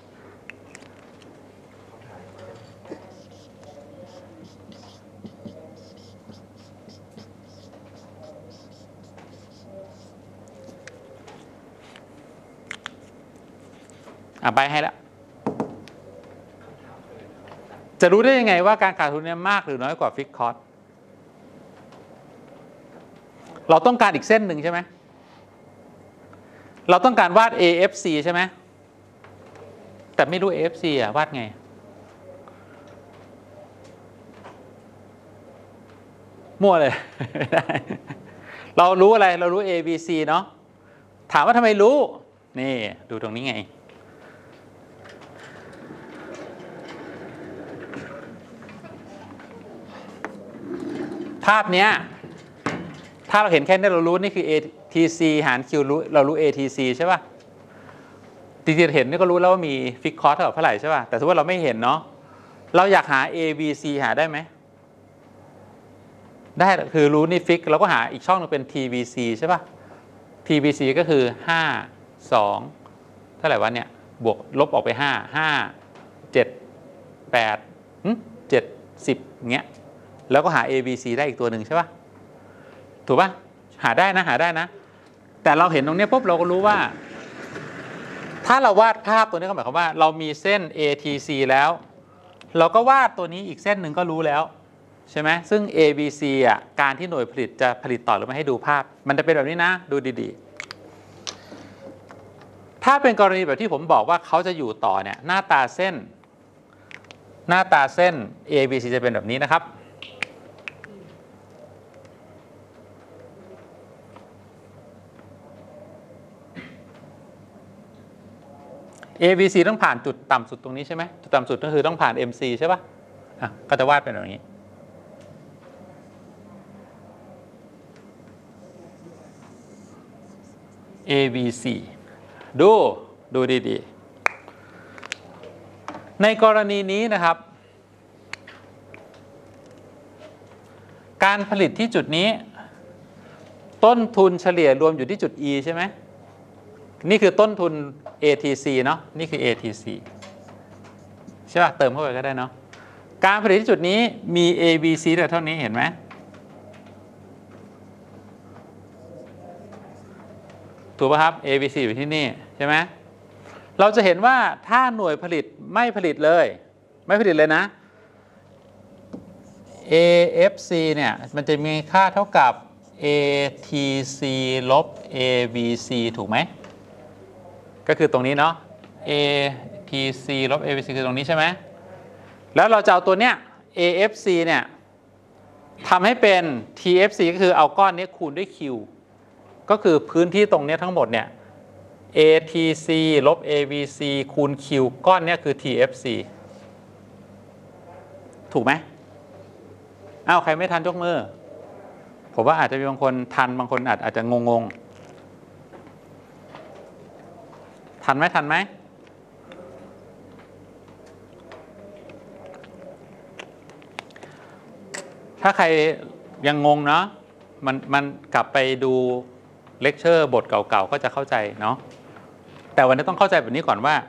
อ่ะใบให้แล้วจะรู้ได้ยังไงว่าการขาดทุนเนี่ยมากหรือน้อยกว่าฟิกคอสเราต้องการอีกเส้นหนึ่งใช่ไหมเราต้องการวาด เอ เอฟ ซี ใช่ไหมแต่ไม่รู้ เอ เอฟ ซี อ่ะวาดไงมั่วเลย เรารู้อะไรเรารู้ A B C เนาะถามว่าทำไมรู้นี่ดูตรงนี้ไงภาพเนี้ยถ้าเราเห็นแค่นี้เรารู้นี่คือ เอ ที ซี หาร Q รู้เรารู้ เอ ที ซี ใช่ป่ะจริงๆเห็นนี่ก็รู้แล้วว่ามีฟิกคอสเท่ากับเท่าไหร่ใช่ป่ะแต่สมมติว่าเราไม่เห็นเนาะเราอยากหา A B C หาได้ไหมได้คือรู้นี่ฟิกเราก็หาอีกช่องนึงเป็น ที บี ซี ใช่ป่ะ ที บี ซี ก็คือห้า สองเท่าไหร่วะเนี่ยบวกลบออกไปห้า ห้า เจ็ด แปดเจ็ด สิบอย่างเงี้ยแล้วก็หา A B C ได้อีกตัวหนึ่งใช่ป่ะถูกป่ะหาได้นะหาได้นะแต่เราเห็นตรงนี้ปุ๊บเราก็รู้ว่าถ้าเราวาดภาพตัวนี้ก็หมายความว่าเรามีเส้น เอ ที ซี แล้วเราก็วาดตัวนี้อีกเส้นหนึ่งก็รู้แล้วใช่ไหมซึ่ง A B C อ่ะการที่หน่วยผลิตจะผลิตต่อหรือไม่ให้ดูภาพมันจะเป็นแบบนี้นะดูดีๆถ้าเป็นกรณีแบบที่ผมบอกว่าเขาจะอยู่ต่อเนี่ยหน้าตาเส้นหน้าตาเส้น A B C จะเป็นแบบนี้นะครับA B C ต้องผ่านจุดต่ำสุดตรงนี้ใช่ไหมจุดต่ำสุดก็คือต้องผ่าน M C ใช่ป่ะอ่ะก็จะวาดเป็นแบบนี้ A B C ดูดูดีๆในกรณีนี้นะครับการผลิตที่จุดนี้ต้นทุนเฉลี่ยรวมอยู่ที่จุด E ใช่ไหมนี่คือต้นทุน เอ ที ซี เนาะนี่คือ เอ ที ซี ใช่ป่ะเติมเข้าไปก็ได้เนาะการผลิตที่จุดนี้มี A B C แต่เท่านี้เห็นไหมถูกป่ะครับ A B C อยู่ที่นี่ใช่ไหมเราจะเห็นว่าถ้าหน่วยผลิตไม่ผลิตเลยไม่ผลิตเลยนะ A F C เนี่ยมันจะมีค่าเท่ากับ A T C ลบ A B C ถูกไหมก็คือตรงนี้เนาะ A T C ลบ A B C คือตรงนี้ใช่ไหมแล้วเราจะเอาตัวเนี้ย A F C เนี่ยทำให้เป็น T F C ก็คือเอาก้อนนี้คูณด้วย Q ก็คือพื้นที่ตรงนี้ทั้งหมดเนี่ย A T C ลบ A B C คูณ Q ก้อนนี้คือ T F C ถูกไหมอ้าวใครไม่ทันยกมือผมว่าอาจจะมีบางคนทันบางคนอาจอาจจะงงงทันไหมทันไหมถ้าใครยังงงเนาะมันมันกลับไปดูเลคเชอร์บทเก่าๆก็จะเข้าใจเนาะแต่วันนี้ต้องเข้าใจแบบนี้ก่อนว่า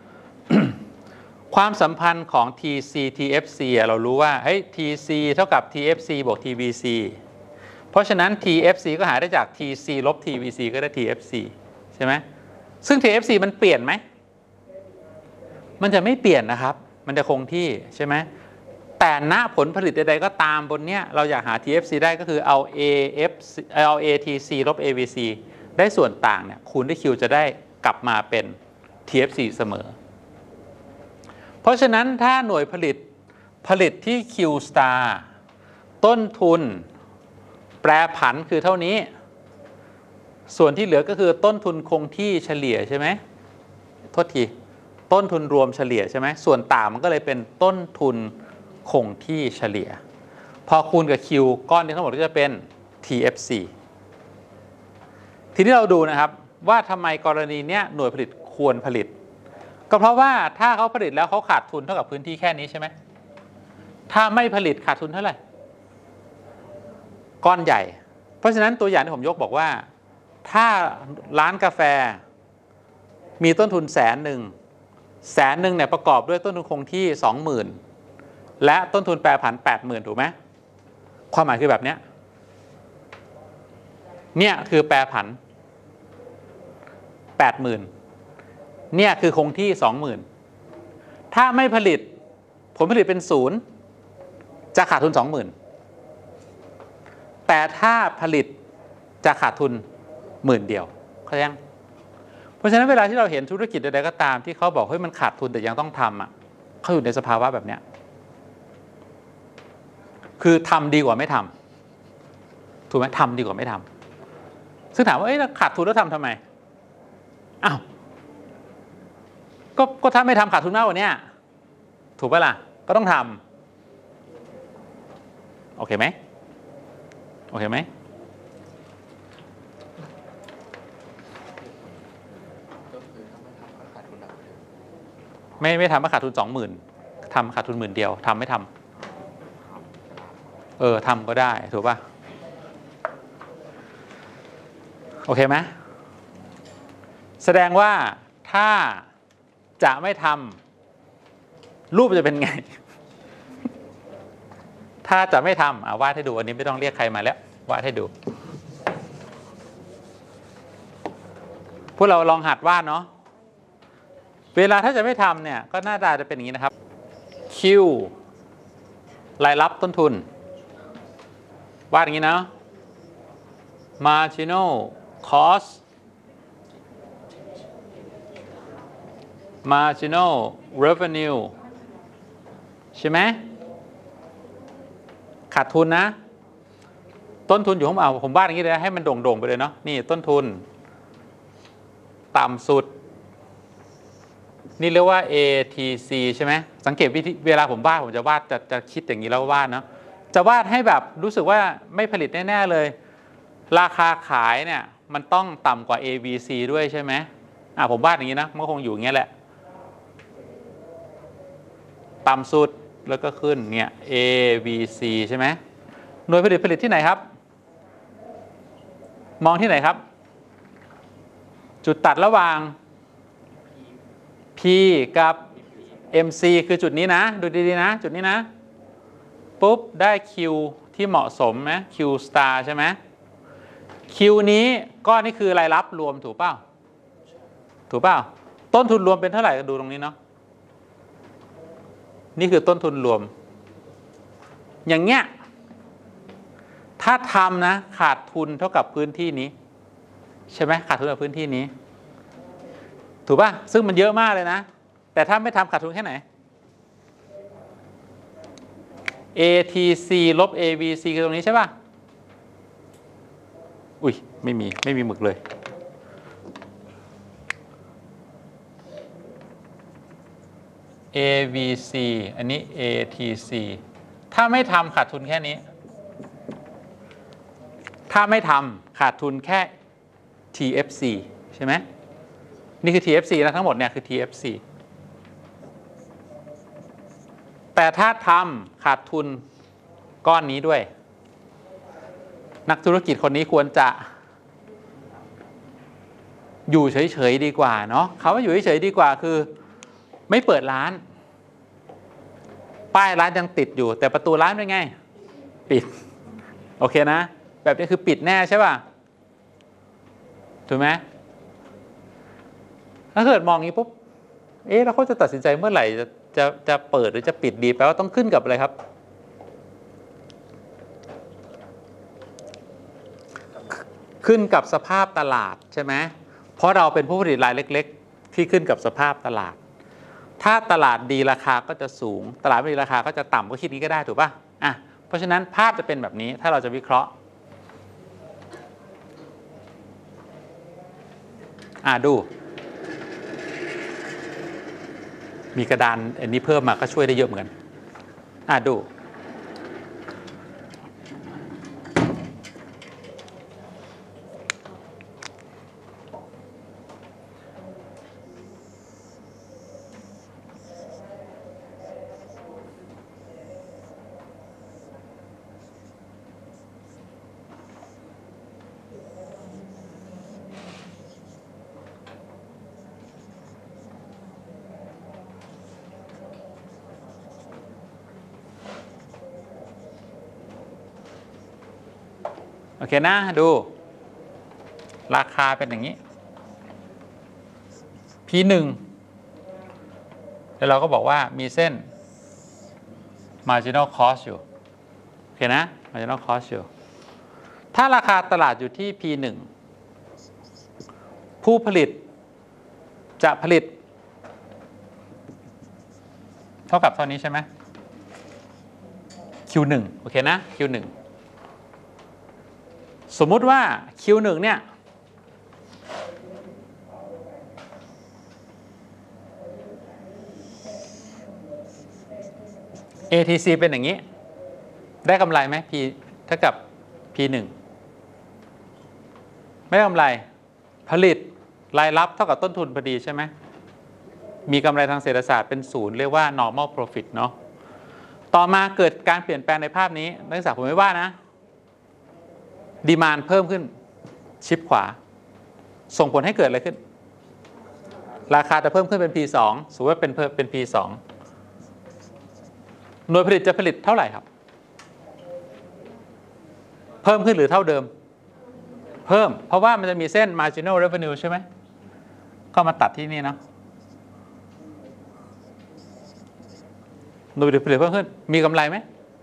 ความสัมพันธ์ของ ที ซี ที เอฟ ซี เรารู้ว่าเฮ้ย ที ซี เท่ากับ ที เอฟ ซี บวก ที บี ซี เพราะฉะนั้น ที เอฟ ซี ก็หาได้จาก ที ซี ลบ ที บี ซี ก็ได้ ที เอฟ ซี ใช่ไหมซึ่ง ที เอฟ ซี มันเปลี่ยนไหมมันจะไม่เปลี่ยนนะครับมันจะคงที่ใช่ไหมแต่ณผลผลิตใดๆก็ตามบนเนี้ยเราอยากหา ที เอฟ ซี ได้ก็คือเอา เอ เอฟ ซี เอา เอ ที ซี ลบ เอ บี ซี ได้ส่วนต่างเนี่ยคูณด้วย Q จะได้กลับมาเป็น ที เอฟ ซี เสมอเพราะฉะนั้นถ้าหน่วยผลิตผลิตที่ Q star ต้นทุนแปรผันคือเท่านี้ส่วนที่เหลือก็คือต้นทุนคงที่เฉลี่ยใช่ไหมโทษทีต้นทุนรวมเฉลี่ยใช่ไหมส่วนต่างมันก็เลยเป็นต้นทุนคงที่เฉลี่ยพอคูณกับ Q ก้อนนี้ทั้งหมดก็จะเป็น ที เอฟ ซี ทีนี้เราดูนะครับว่าทำไมกรณีเนี้ยหน่วยผลิตควรผลิตก็เพราะว่าถ้าเขาผลิตแล้วเขาขาดทุนเท่ากับพื้นที่แค่นี้ใช่ไหมถ้าไม่ผลิตขาดทุนเท่าไหร่ก้อนใหญ่เพราะฉะนั้นตัวอย่างที่ผมยกบอกว่าถ้าร้านกาแฟมีต้นทุนแสนหนึ่งแสนหนึ่งเนี่ยประกอบด้วยต้นทุนคงที่สองหมื่นและต้นทุนแปรผันแปดหมื่นถูกไหมความหมายคือแบบนี้เนี่ยคือแปรผันแปดหมื่นเนี่ยคือคงที่สองหมื่นถ้าไม่ผลิตผลผลิตเป็นศูนย์จะขาดทุนสองหมื่นแต่ถ้าผลิตจะขาดทุนหมื่นเดียวเข้าใจยังเพราะฉะนั้นเวลาที่เราเห็นธุรกิจใดๆก็ตามที่เขาบอกเฮ้ยมันขาดทุนแต่ยังต้องทำอ่ะเขาอยู่ในสภาวะแบบเนี้ยคือทำดีกว่าไม่ทำถูกไหมทำดีกว่าไม่ทำซึ่งถามว่าเอ้ยขาดทุนแล้วทำทำไมอ้าวก็ก็ถ้าไม่ทำขาดทุนมากกว่านี้ถูกป่ะล่ะก็ต้องทำโอเคไหมโอเคไหมไม่ไม่ทำก็ขาดทุนสองหมื่นทำขาดทุนหมื่นเดียวทำไม่ทำเออทำก็ได้ถูกป่ะโอเคไหมแสดงว่าถ้าจะไม่ทำรูปจะเป็นไง ถ้าจะไม่ทำอ่ะวาดให้ดูอันนี้ไม่ต้องเรียกใครมาแล้ววาดให้ดูพวกเราลองหัดวาดเนาะเวลาถ้าจะไม่ทำเนี่ยก็หน้าตาจะเป็นอย่างนี้นะครับ Q รายรับต้นทุนวาดอย่างนี้นะ marginal cost marginal revenue ใช่ไหมขาดทุนนะต้นทุนอยู่ข้างบนผมวาดอย่างนี้เลยให้มันโด่งๆไปเลยเนาะนี่ต้นทุนต่ำสุดนี่เรียกว่า เอ ที ซี ใช่ไหมสังเกตวิธีเวลาผมวาดผมจะวาดจะจะคิดอย่างนี้แล้ววาดเนาะจะวาดให้แบบรู้สึกว่าไม่ผลิตแน่ๆเลยราคาขายเนี่ยมันต้องต่ำกว่า A B C ด้วยใช่ไหมอ่ะผมวาดอย่างนี้นะมันคงอยู่อย่างเงี้ยแหละต่ำสุดแล้วก็ขึ้นเนี่ย A B C ใช่ไหมหน่วยผลิตผลิตที่ไหนครับมองที่ไหนครับจุดตัดระหว่าง P กับ เอ็ม ซี คือจุดนี้นะดูดีๆนะจุดนี้นะปุ๊บได้ Q ที่เหมาะสมไหม Q star ใช่ไหมคิวนี้ก้อนนี้คือรายรับรวมถูกเปล่าถูกเปล่าต้นทุนรวมเป็นเท่าไหร่ก็ดูตรงนี้เนาะนี่คือต้นทุนรวมอย่างเงี้ยถ้าทำนะขาดทุนเท่ากับพื้นที่นี้ใช่ไหมขาดทุนกับพื้นที่นี้ถูกป่ะซึ่งมันเยอะมากเลยนะแต่ถ้าไม่ทำขาดทุนแค่ไหน เอ ที ซี ลบ เอ บี ซี คือตรงนี้ใช่ป่ะอุ้ยไม่มีไม่มีหมึกเลย เอ บี ซี อันนี้ เอ ที ซี ถ้าไม่ทำขาดทุนแค่นี้ถ้าไม่ทำขาดทุนแค่ ที เอฟ ซี ใช่ไหมนี่คือ ที เอฟ ซี นะทั้งหมดเนี่ยคือ ที เอฟ ซี แต่ถ้าทำขาดทุนก้อนนี้ด้วยนักธุรกิจคนนี้ควรจะอยู่เฉยๆดีกว่าเนาะคำว่าอยู่เฉยๆดีกว่าคือไม่เปิดร้านป้ายร้านยังติดอยู่แต่ประตูร้านเป็นไงปิดโอเคนะแบบนี้คือปิดแน่ใช่ป่ะถูกไหมถ้าเกิดมองอย่างนี้ปุ๊บเอ๊ะแล้วเขาจะตัดสินใจเมื่อไหร่จะจะจะเปิดหรือจะปิดดีแปลว่าต้องขึ้นกับอะไรครับขึ้นกับสภาพตลาดใช่ไหมเพราะเราเป็นผู้ผลิตรายเล็กๆที่ขึ้นกับสภาพตลาดถ้าตลาดดีราคาก็จะสูงตลาดไม่ดีราคาก็จะต่ำก็คิดนี้ก็ได้ถูกป่ะอ่ะเพราะฉะนั้นภาพจะเป็นแบบนี้ถ้าเราจะวิเคราะห์อ่ะดูมีกระดานอันนี้เพิ่มมาก็ช่วยได้เยอะเหมือนกันอ่ะดูโอเคนะดูราคาเป็นอย่างนี้ พี หนึ่ง แล้วเราก็บอกว่ามีเส้น marginal cost อยู่โอเคนะ marginal cost อยู่ถ้าราคาตลาดอยู่ที่ พี หนึ่ง ผู้ผลิตจะผลิตเท่ากับเท่านี้ใช่ไหม คิว หนึ่ง โอเคนะ คิว หนึ่งสมมุติว่า คิว หนึ่ง เนี่ยเอ ที ซี เป็นอย่างนี้ได้กำไรไหม P เท่ากับ พี หนึ่ง ไม่ได้กำไรผลิตรายรับเท่ากับต้นทุนพอดีใช่ไหมมีกำไรทางเศรษฐศาสตร์เป็นศูนย์เรียกว่า normal profit เนาะต่อมาเกิดการเปลี่ยนแปลงในภาพนี้นักศึกษาผมไม่ว่านะดีมานด์เพิ่มขึ้นชิปขวาส่งผลให้เกิดอะไรขึ้นราคาจะเพิ่มขึ้นเป็น พี สอง สมมติว่าเป็นเป็น พี สอง หน่วยผลิตจะผลิตเท่าไหร่ครับเพิ่มขึ้นหรือเท่าเดิมเพิ่มเพราะว่ามันจะมีเส้น marginal revenue ใช่ไหมก็มาตัดที่นี่เนาะหน่วยผลิตเพิ่มขึ้นมีกำไรไหม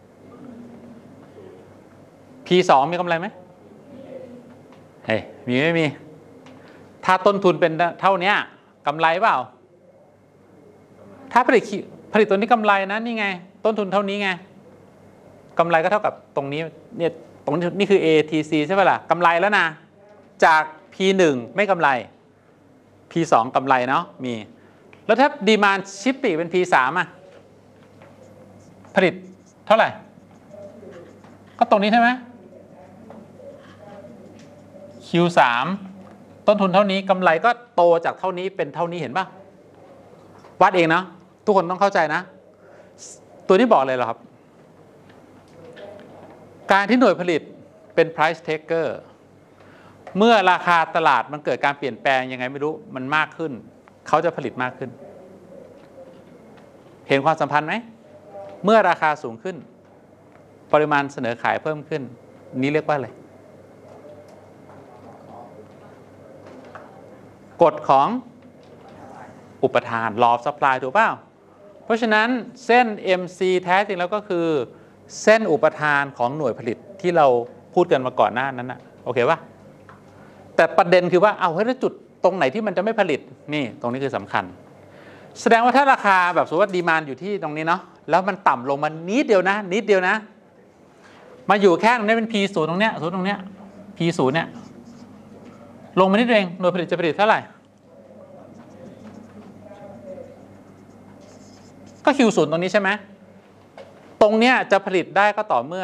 พี สอง มีกำไรไหมเฮ้ยมีไม่มีถ้าต้นทุนเป็นเท่านี้กำไรเปล่าถ้าผลิตผลิตตัวนี้กำไรนะนี่ไงต้นทุนเท่านี้ไงกำไรก็เท่ากับตรงนี้เนี่ยตรงนี้นี่คือ เอ ที ซี ใช่ไหมล่ะกำไรแล้วนะจาก พี หนึ่ง ไม่กำไร พี สอง กำไรเนาะมีแล้วถ้าดีมานด์ชิปปีเป็น พี สาม อ่ะผลิตเท่าไหร่ก็ตรงนี้ใช่ไหม คิว สาม ต้นทุนเท่านี้กำไรก็โตจากเท่านี้เป็นเท่านี้เห็นป่ะวัดเองนะทุกคนต้องเข้าใจนะตัวนี้บอกเลยเหรอครับการที่หน่วยผลิตเป็น price taker เมื่อราคาตลาดมันเกิดการเปลี่ยนแปลงยังไงไม่รู้มันมากขึ้นเขาจะผลิตมากขึ้นเห็นความสัมพันธ์ไหมเมื่อราคาสูงขึ้นปริมาณเสนอขายเพิ่มขึ้นนี้เรียกว่าอะไรกฎของอุปทาน law of supply ถูกเปล่าเพราะฉะนั้นเส้น เอ็ม ซี แท้จริงแล้วก็คือเส้นอุปทานของหน่วยผลิตที่เราพูดกันมาก่อนหน้านั้นนะโอเคป่ะแต่ประเด็นคือว่าเอาให้จุดตรงไหนที่มันจะไม่ผลิตนี่ตรงนี้คือสำคัญแสดงว่าถ้าราคาแบบสมมติว่าดีมานด์อยู่ที่ตรงนี้เนาะแล้วมันต่ำลงมานิดเดียวนะนิดเดียวนะมาอยู่แค่ตรงนี้เป็น P ศูนย์ตรงเนี้ยศูนย์ตรงเนี้ย P ศูนย์เนี่ยลงมานิดเองหน่วยผลิตจะผลิตเท่าไหร่ก็ Q ศูนย์ตรงนี้ใช่ไหมตรงเนี้ยจะผลิตได้ก็ต่อเมื่อ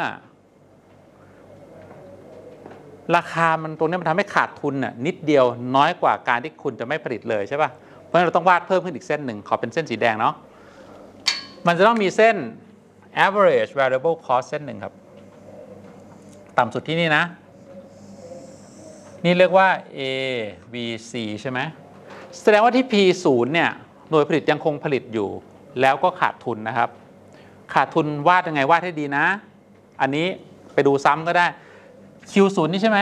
ราคามันตรงนี้มันทำให้ขาดทุนน่ะนิดเดียวน้อยกว่าการที่คุณจะไม่ผลิตเลยใช่ป่ะเพราะฉะนั้นเราต้องวาดเพิ่มขึ้นอีกเส้นหนึ่งขอเป็นเส้นสีแดงเนาะมันจะต้องมีเส้น average variable cost เส้นหนึ่งครับต่ำสุดที่นี่นะนี่เรียกว่า A B C ใช่ไหมแสดงว่าที่ P ศูนย์เนี่ยหน่วยผลิตยังคงผลิตอยู่แล้วก็ขาดทุนนะครับขาดทุนวาดยังไงวาดให้ดีนะอันนี้ไปดูซ้ำก็ได้ Q ศูนย์นี่ใช่ไหม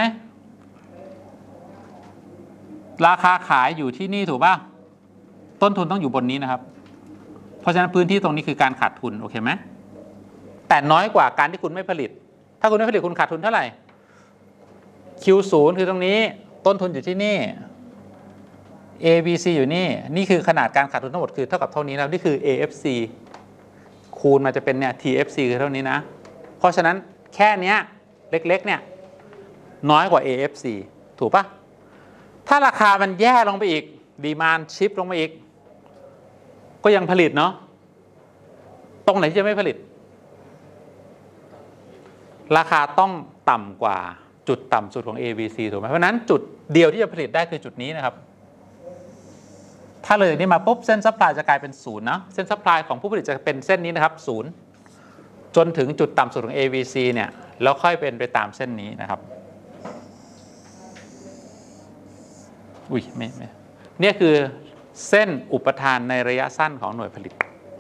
ราคาขายอยู่ที่นี่ถูกป่ะต้นทุนต้องอยู่บนนี้นะครับเพราะฉะนั้นพื้นที่ตรงนี้คือการขาดทุนโอเคไหมแต่น้อยกว่าการที่คุณไม่ผลิตถ้าคุณไม่ผลิตคุณขาดทุนเท่าไหร่ Q ศูนย์คือตรงนี้ต้นทุนอยู่ที่นี่ A B C อยู่นี่นี่คือขนาดการขาดทุนทั้งหมดคือเท่ากับเท่านี้แล้วนี่คือ A F C คูณมาจะเป็นเนี่ย T F C คือเท่านี้นะเพราะฉะนั้นแค่เนี้ยเล็กๆเนี่ยน้อยกว่า A F C ถูกปะถ้าราคามันแย่ลงไปอีกดีมานด์ชิปลงมาอีกก็ยังผลิตเนาะตรงไหนที่จะไม่ผลิตราคาต้องต่ำกว่าจุดต่ำสุดของ A B C ถูกไหมเพราะฉะนั้นจุดเดียวที่จะผลิตได้คือจุดนี้นะครับถ้าเลยจากนี้มาปุ๊บเส้นซัพพลายจะกลายเป็นศูนย์นะเส้นซัพพลายของผู้ผลิตจะเป็นเส้นนี้นะครับศูนย์จนถึงจุดต่ำสุดของ A B C เนี่ยแล้วค่อยเป็นไปตามเส้นนี้นะครับอุ้ยไม่ไม่เนี่ยคือเส้นอุปทานในระยะสั้นของหน่วยผลิต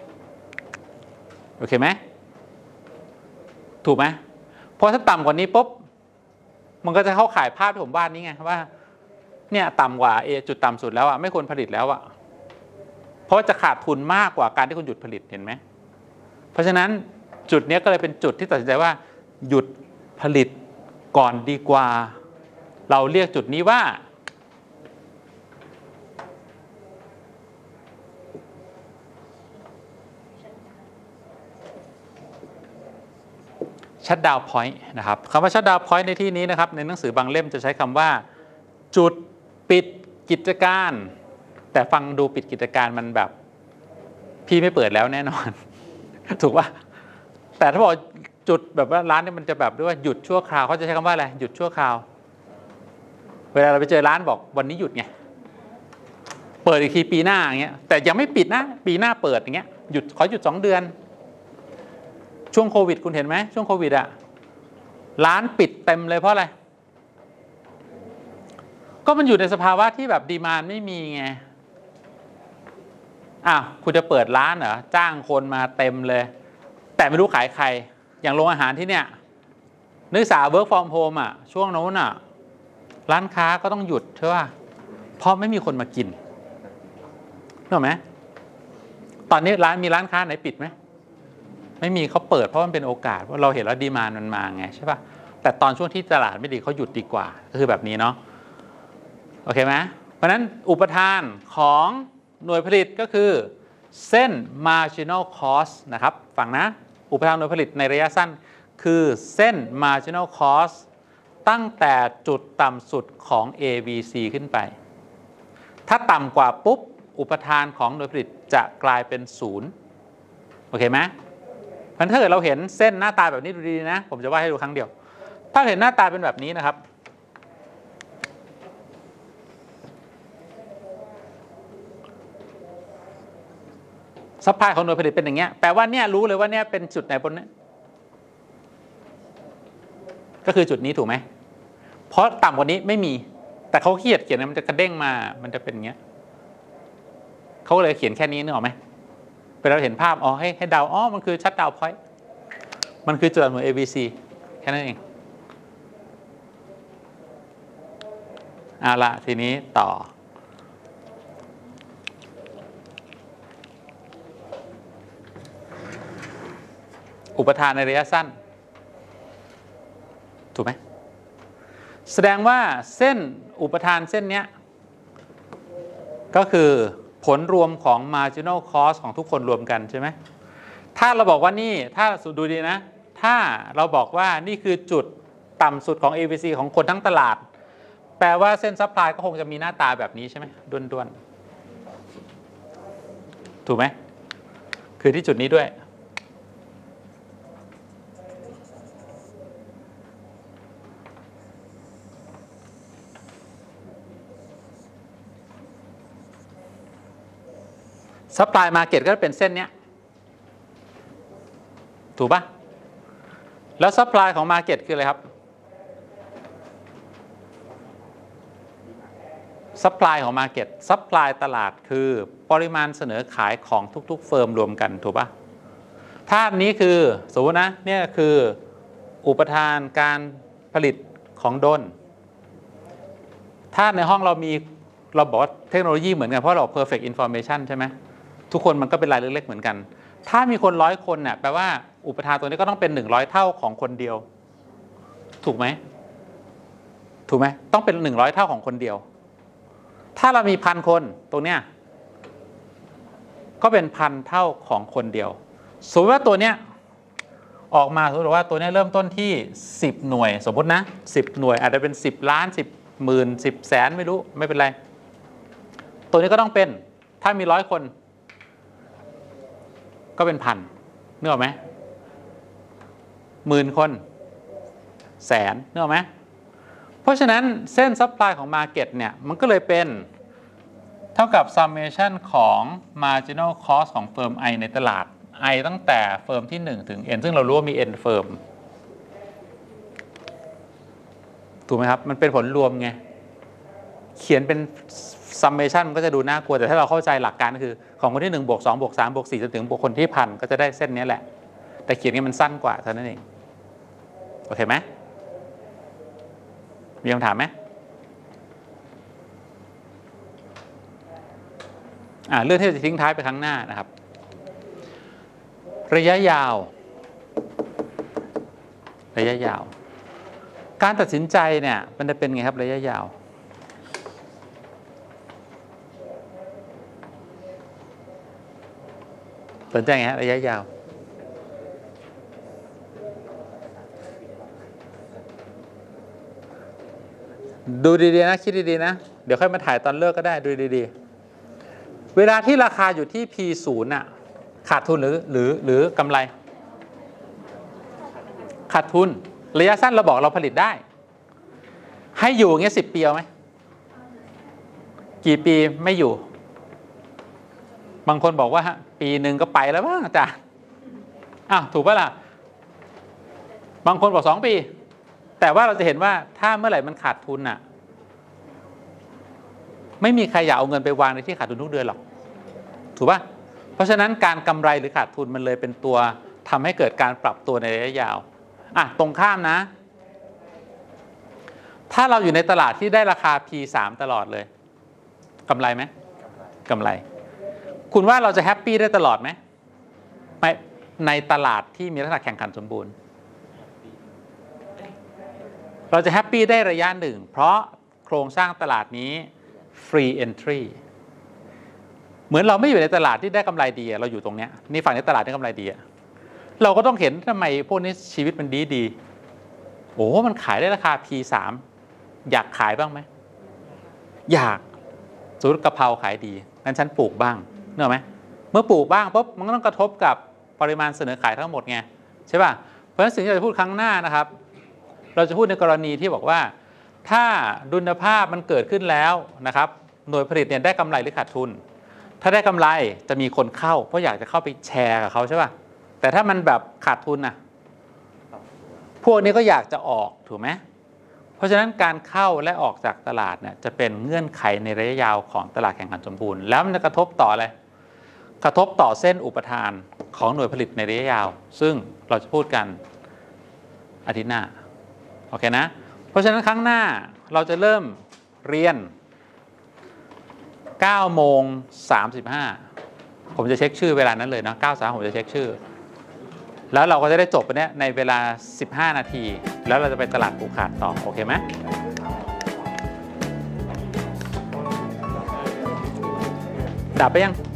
โอเคไหมถูกไหมเพราะถ้าต่ำกว่านี้ปุ๊บมันก็จะเข้าข่ายภาพที่ผมวาดนี้ไงว่าเนี่ยต่ำกว่า A จุดต่ำสุดแล้วอ่ะไม่ควรผลิตแล้วอ่ะเพราะจะขาดทุนมากกว่าการที่คุณหยุดผลิตเห็นไหมเพราะฉะนั้นจุดนี้ก็เลยเป็นจุดที่ตัดสินใจว่าหยุดผลิตก่อนดีกว่าเราเรียกจุดนี้ว่าชัตดาวน์พอยต์นะครับคำว่าชัตดาวน์พอยต์ในที่นี้นะครับในหนังสือบางเล่มจะใช้คำว่าจุดปิดกิจการแต่ฟังดูปิดกิจการมันแบบพี่ไม่เปิดแล้วแน่นอน ถูกป่ะแต่ถ้าบอกจุดแบบว่าร้านนี้มันจะแบบด้วยว่าหยุดชั่วคราวเขาจะใช้คำว่าอะไรหยุดชั่วคราวเวลาเราไปเจอร้านบอกวันนี้หยุดไงเปิดอีกทีปีหน้าอย่างเงี้ยแต่ยังไม่ปิดนะปีหน้าเปิดอย่างเงี้ยหยุดขอหยุดสองเดือนช่วงโควิดคุณเห็นไหมช่วงโควิดอะร้านปิดเต็มเลยเพราะอะไรก็มันอยู่ในสภาวะที่แบบดีมานด์ไม่มีไงอ้าวคุณจะเปิดร้านเหรอจ้างคนมาเต็มเลยแต่ไม่รู้ขายใครอย่างโรงอาหารที่เนี่ยนักศึกษา work from home อะช่วงโน้นอะร้านค้าก็ต้องหยุดใช่ป่ะเพราะไม่มีคนมากินรู้ไหมตอนนี้ร้านมีร้านค้าไหนปิดไหมไม่มีเขาเปิดเพราะมันเป็นโอกาสเพราะเราเห็นว่าดีมานด์มันมาไงใช่ป่ะแต่ตอนช่วงที่ตลาดไม่ดีเขาหยุดดีกว่าก็คือแบบนี้เนาะโอเคไหมเพราะฉะนั้นอุปทานของหน่วยผลิตก็คือเส้น marginal cost นะครับฟังนะอุปทานหน่วยผลิตในระยะสั้นคือเส้น marginal cost ตั้งแต่จุดต่ำสุดของ A B C ขึ้นไปถ้าต่ำกว่าปุ๊บอุปทานของหน่วยผลิตจะกลายเป็นศูนย์โอเคไหมเพราะฉะนั้นถ้าเกิดเราเห็นเส้นหน้าตาแบบนี้ดูดีนะผมจะวาดให้ดูครั้งเดียวถ้าเห็นหน้าตาเป็นแบบนี้นะครับซัพพลายของหน่วยผลิตเป็นอย่างเงี้ยแปลว่าเนี่ยรู้เลยว่าเนี่ยเป็นจุดไหนบนนี้ก็คือจุดนี้ถูกไหมเพราะต่ำกว่านี้ไม่มีแต่เขาเขียนเขียนมันจะกระเด้งมามันจะเป็นอย่างเงี้ยเขาเลยเขียนแค่นี้นึกออกไหมเวลาเราเห็นภาพอ๋อให้ให้เดาอ๋อมันคือชัตดาวน์พอยต์มันคือจุดหน่วย A B C แค่นั้นเองเอาละทีนี้ต่ออุปทานในระยะสั้นถูกไหมแสดงว่าเส้นอุปทานเส้นเนี้ยก็คือผลรวมของ marginal cost ของทุกคนรวมกันใช่ไหมถ้าเราบอกว่านี่ถ้าดูดีนะถ้าเราบอกว่านี่คือจุดต่ำสุดของ เอ วี ซี ของคนทั้งตลาดแปลว่าเส้นซัพพลายก็คงจะมีหน้าตาแบบนี้ใช่ไหมด้วนๆถูกไหมคือที่จุดนี้ด้วยซัพพลายมาร์เก็ตก็เป็นเส้นเนี้ยถูกปะแล้วซัพพลายของมาร์เก็ตคืออะไรครับซัพพลายของมาร์เก็ตซัพพลายตลาดคือปริมาณเสนอขายของทุกๆเฟิร์มรวมกันถูกปะถ้าอันนี้คือสมมตินะเนี่ยคืออุปทานการผลิตของดลถ้าในห้องเรามีเราบอกว่าเทคโนโลยีเหมือนกันเพราะเรา perfect information ใช่ไหมทุกคนมันก็เป็นรายเล็กๆเหมือนกันถ้ามีคนร้อยคนเนี่ยแปลว่าอุปทานตัวนี้ก็ต้องเป็นหนึ่งร้อยเท่าของคนเดียวถูกไหมถูกไหมต้องเป็นหนึ่งร้อยเท่าของคนเดียวถ้าเรามีพันคนตรงเนี้ยก็เป็นพันเท่าของคนเดียวสมมติว่าตัวเนี้ยออกมาสมมติว่าตัวเนี้ยเริ่มต้นที่สิบหน่วยสมมตินะสิบหน่วยอาจจะเป็นสิบล้านสิบหมื่นสิบแสนไม่รู้ไม่เป็นไรตัวนี้ก็ต้องเป็นถ้ามีร้อยคนก็เป็นพันนึกออกไหมหมื่นคนแสนนึกออกไหมเพราะฉะนั้นเส้นซัพพลายของ Market เนี่ยมันก็เลยเป็นเท่ากับ summation ของ marginal cost ของเฟิร์ม I ในตลาด I ตั้งแต่เฟิร์มที่หนึ่งถึง N ซึ่งเรารู้ว่ามี N เฟิร์มถูกไหมครับมันเป็นผลรวมไงเขียนเป็น summation มันก็จะดูน่ากลัวแต่ถ้าเราเข้าใจหลักการก็คือของคนที่หนึ่งบวกสองบวกสามบวกสี่จนถึงบวกคนที่พันก็จะได้เส้นนี้แหละแต่เขียนนี้มันสั้นกว่าเท่านั้นเองโอเคไหมมีคำถามไหมอ่าเรื่องที่จะทิ้งท้ายไปครั้งหน้านะครับระยะยาวระยะยาวการตัดสินใจเนี่ยมันจะเป็นไงครับระยะยาวสนใจไงฮะระยะยาวดูดีๆนะคิดดีๆนะเดี๋ยวค่อยมาถ่ายตอนเลิกก็ได้ดูดีๆเวลาที่ราคาอยู่ที่ พี ศูนย์ น่ะขาดทุนหรือหรือหรือกำไรขาดทุนระยะสั้นเราบอกเราผลิตได้ให้อยู่อย่างเงี้ยสิบปีเอาไหมกี่ปีไม่อยู่บางคนบอกว่าปีหนึ่งก็ไปแล้วบ้างอาจารย์อ้าวถูกป่ะล่ะบางคนบอกสองปีแต่ว่าเราจะเห็นว่าถ้าเมื่อไหร่มันขาดทุนน่ะไม่มีใครอยากเอาเงินไปวางในที่ขาดทุนทุกเดือนหรอกถูกป่ะเพราะฉะนั้นการกำไรหรือขาดทุนมันเลยเป็นตัวทำให้เกิดการปรับตัวในระยะยาวอ่ะตรงข้ามนะถ้าเราอยู่ในตลาดที่ได้ราคา พี สาม ตลอดเลยกำไรไหมกำไรคุณว่าเราจะแฮปปี้ได้ตลอดไหมไม่ในตลาดที่มีลักษณะแข่งขันสมบูรณ์เราจะแฮปปี้ได้ระยะหนึ่งเพราะโครงสร้างตลาดนี้ free entry เหมือนเราไม่อยู่ในตลาดที่ได้กำไรดีเราอยู่ตรงนี้นี่ฝั่งในตลาดได้กำไรดีเราก็ต้องเห็นทำไมพวกนี้ชีวิตมันดีดีโอ้มันขายได้ราคา พี สาม อยากขายบ้างไหมอยากสมมุติกะเพราขายดีงั้นฉันปลูกบ้างเนอะไหมเมื่อปลูกบ้างปุ๊บมันก็ต้องกระทบกับปริมาณเสนอขายทั้งหมดไงใช่ป่ะเพราะฉะนั้นสิ่งที่เราจะพูดครั้งหน้านะครับเราจะพูดในกรณีที่บอกว่าถ้าดุลภาพมันเกิดขึ้นแล้วนะครับหน่วยผลิตเนี่ยได้กำไรหรือขาดทุนถ้าได้กำไรจะมีคนเข้าเพราะอยากจะเข้าไปแชร์กับเขาใช่ป่ะแต่ถ้ามันแบบขาดทุนน่ะพวกนี้ก็อยากจะออกถูกไหมเพราะฉะนั้นการเข้าและออกจากตลาดเนี่ยจะเป็นเงื่อนไขในระยะยาวของตลาดแข่งขันสมบูรณ์แล้วมันจะกระทบต่ออะไรกระทบต่อเส้นอุปทานของหน่วยผลิตในระยะยาวซึ่งเราจะพูดกันอาทิตย์หน้าโอเคนะเพราะฉะนั้นครั้งหน้าเราจะเริ่มเรียนเก้าโมงสามสิบห้าผมจะเช็คชื่อเวลานั้นเลยนะเก้าสามผมจะเช็คชื่อแล้วเราก็จะได้จบไปเนี้ยในเวลาสิบห้านาทีแล้วเราจะไปตลาดปูขาดต่อโอเคไหมดับไปยัง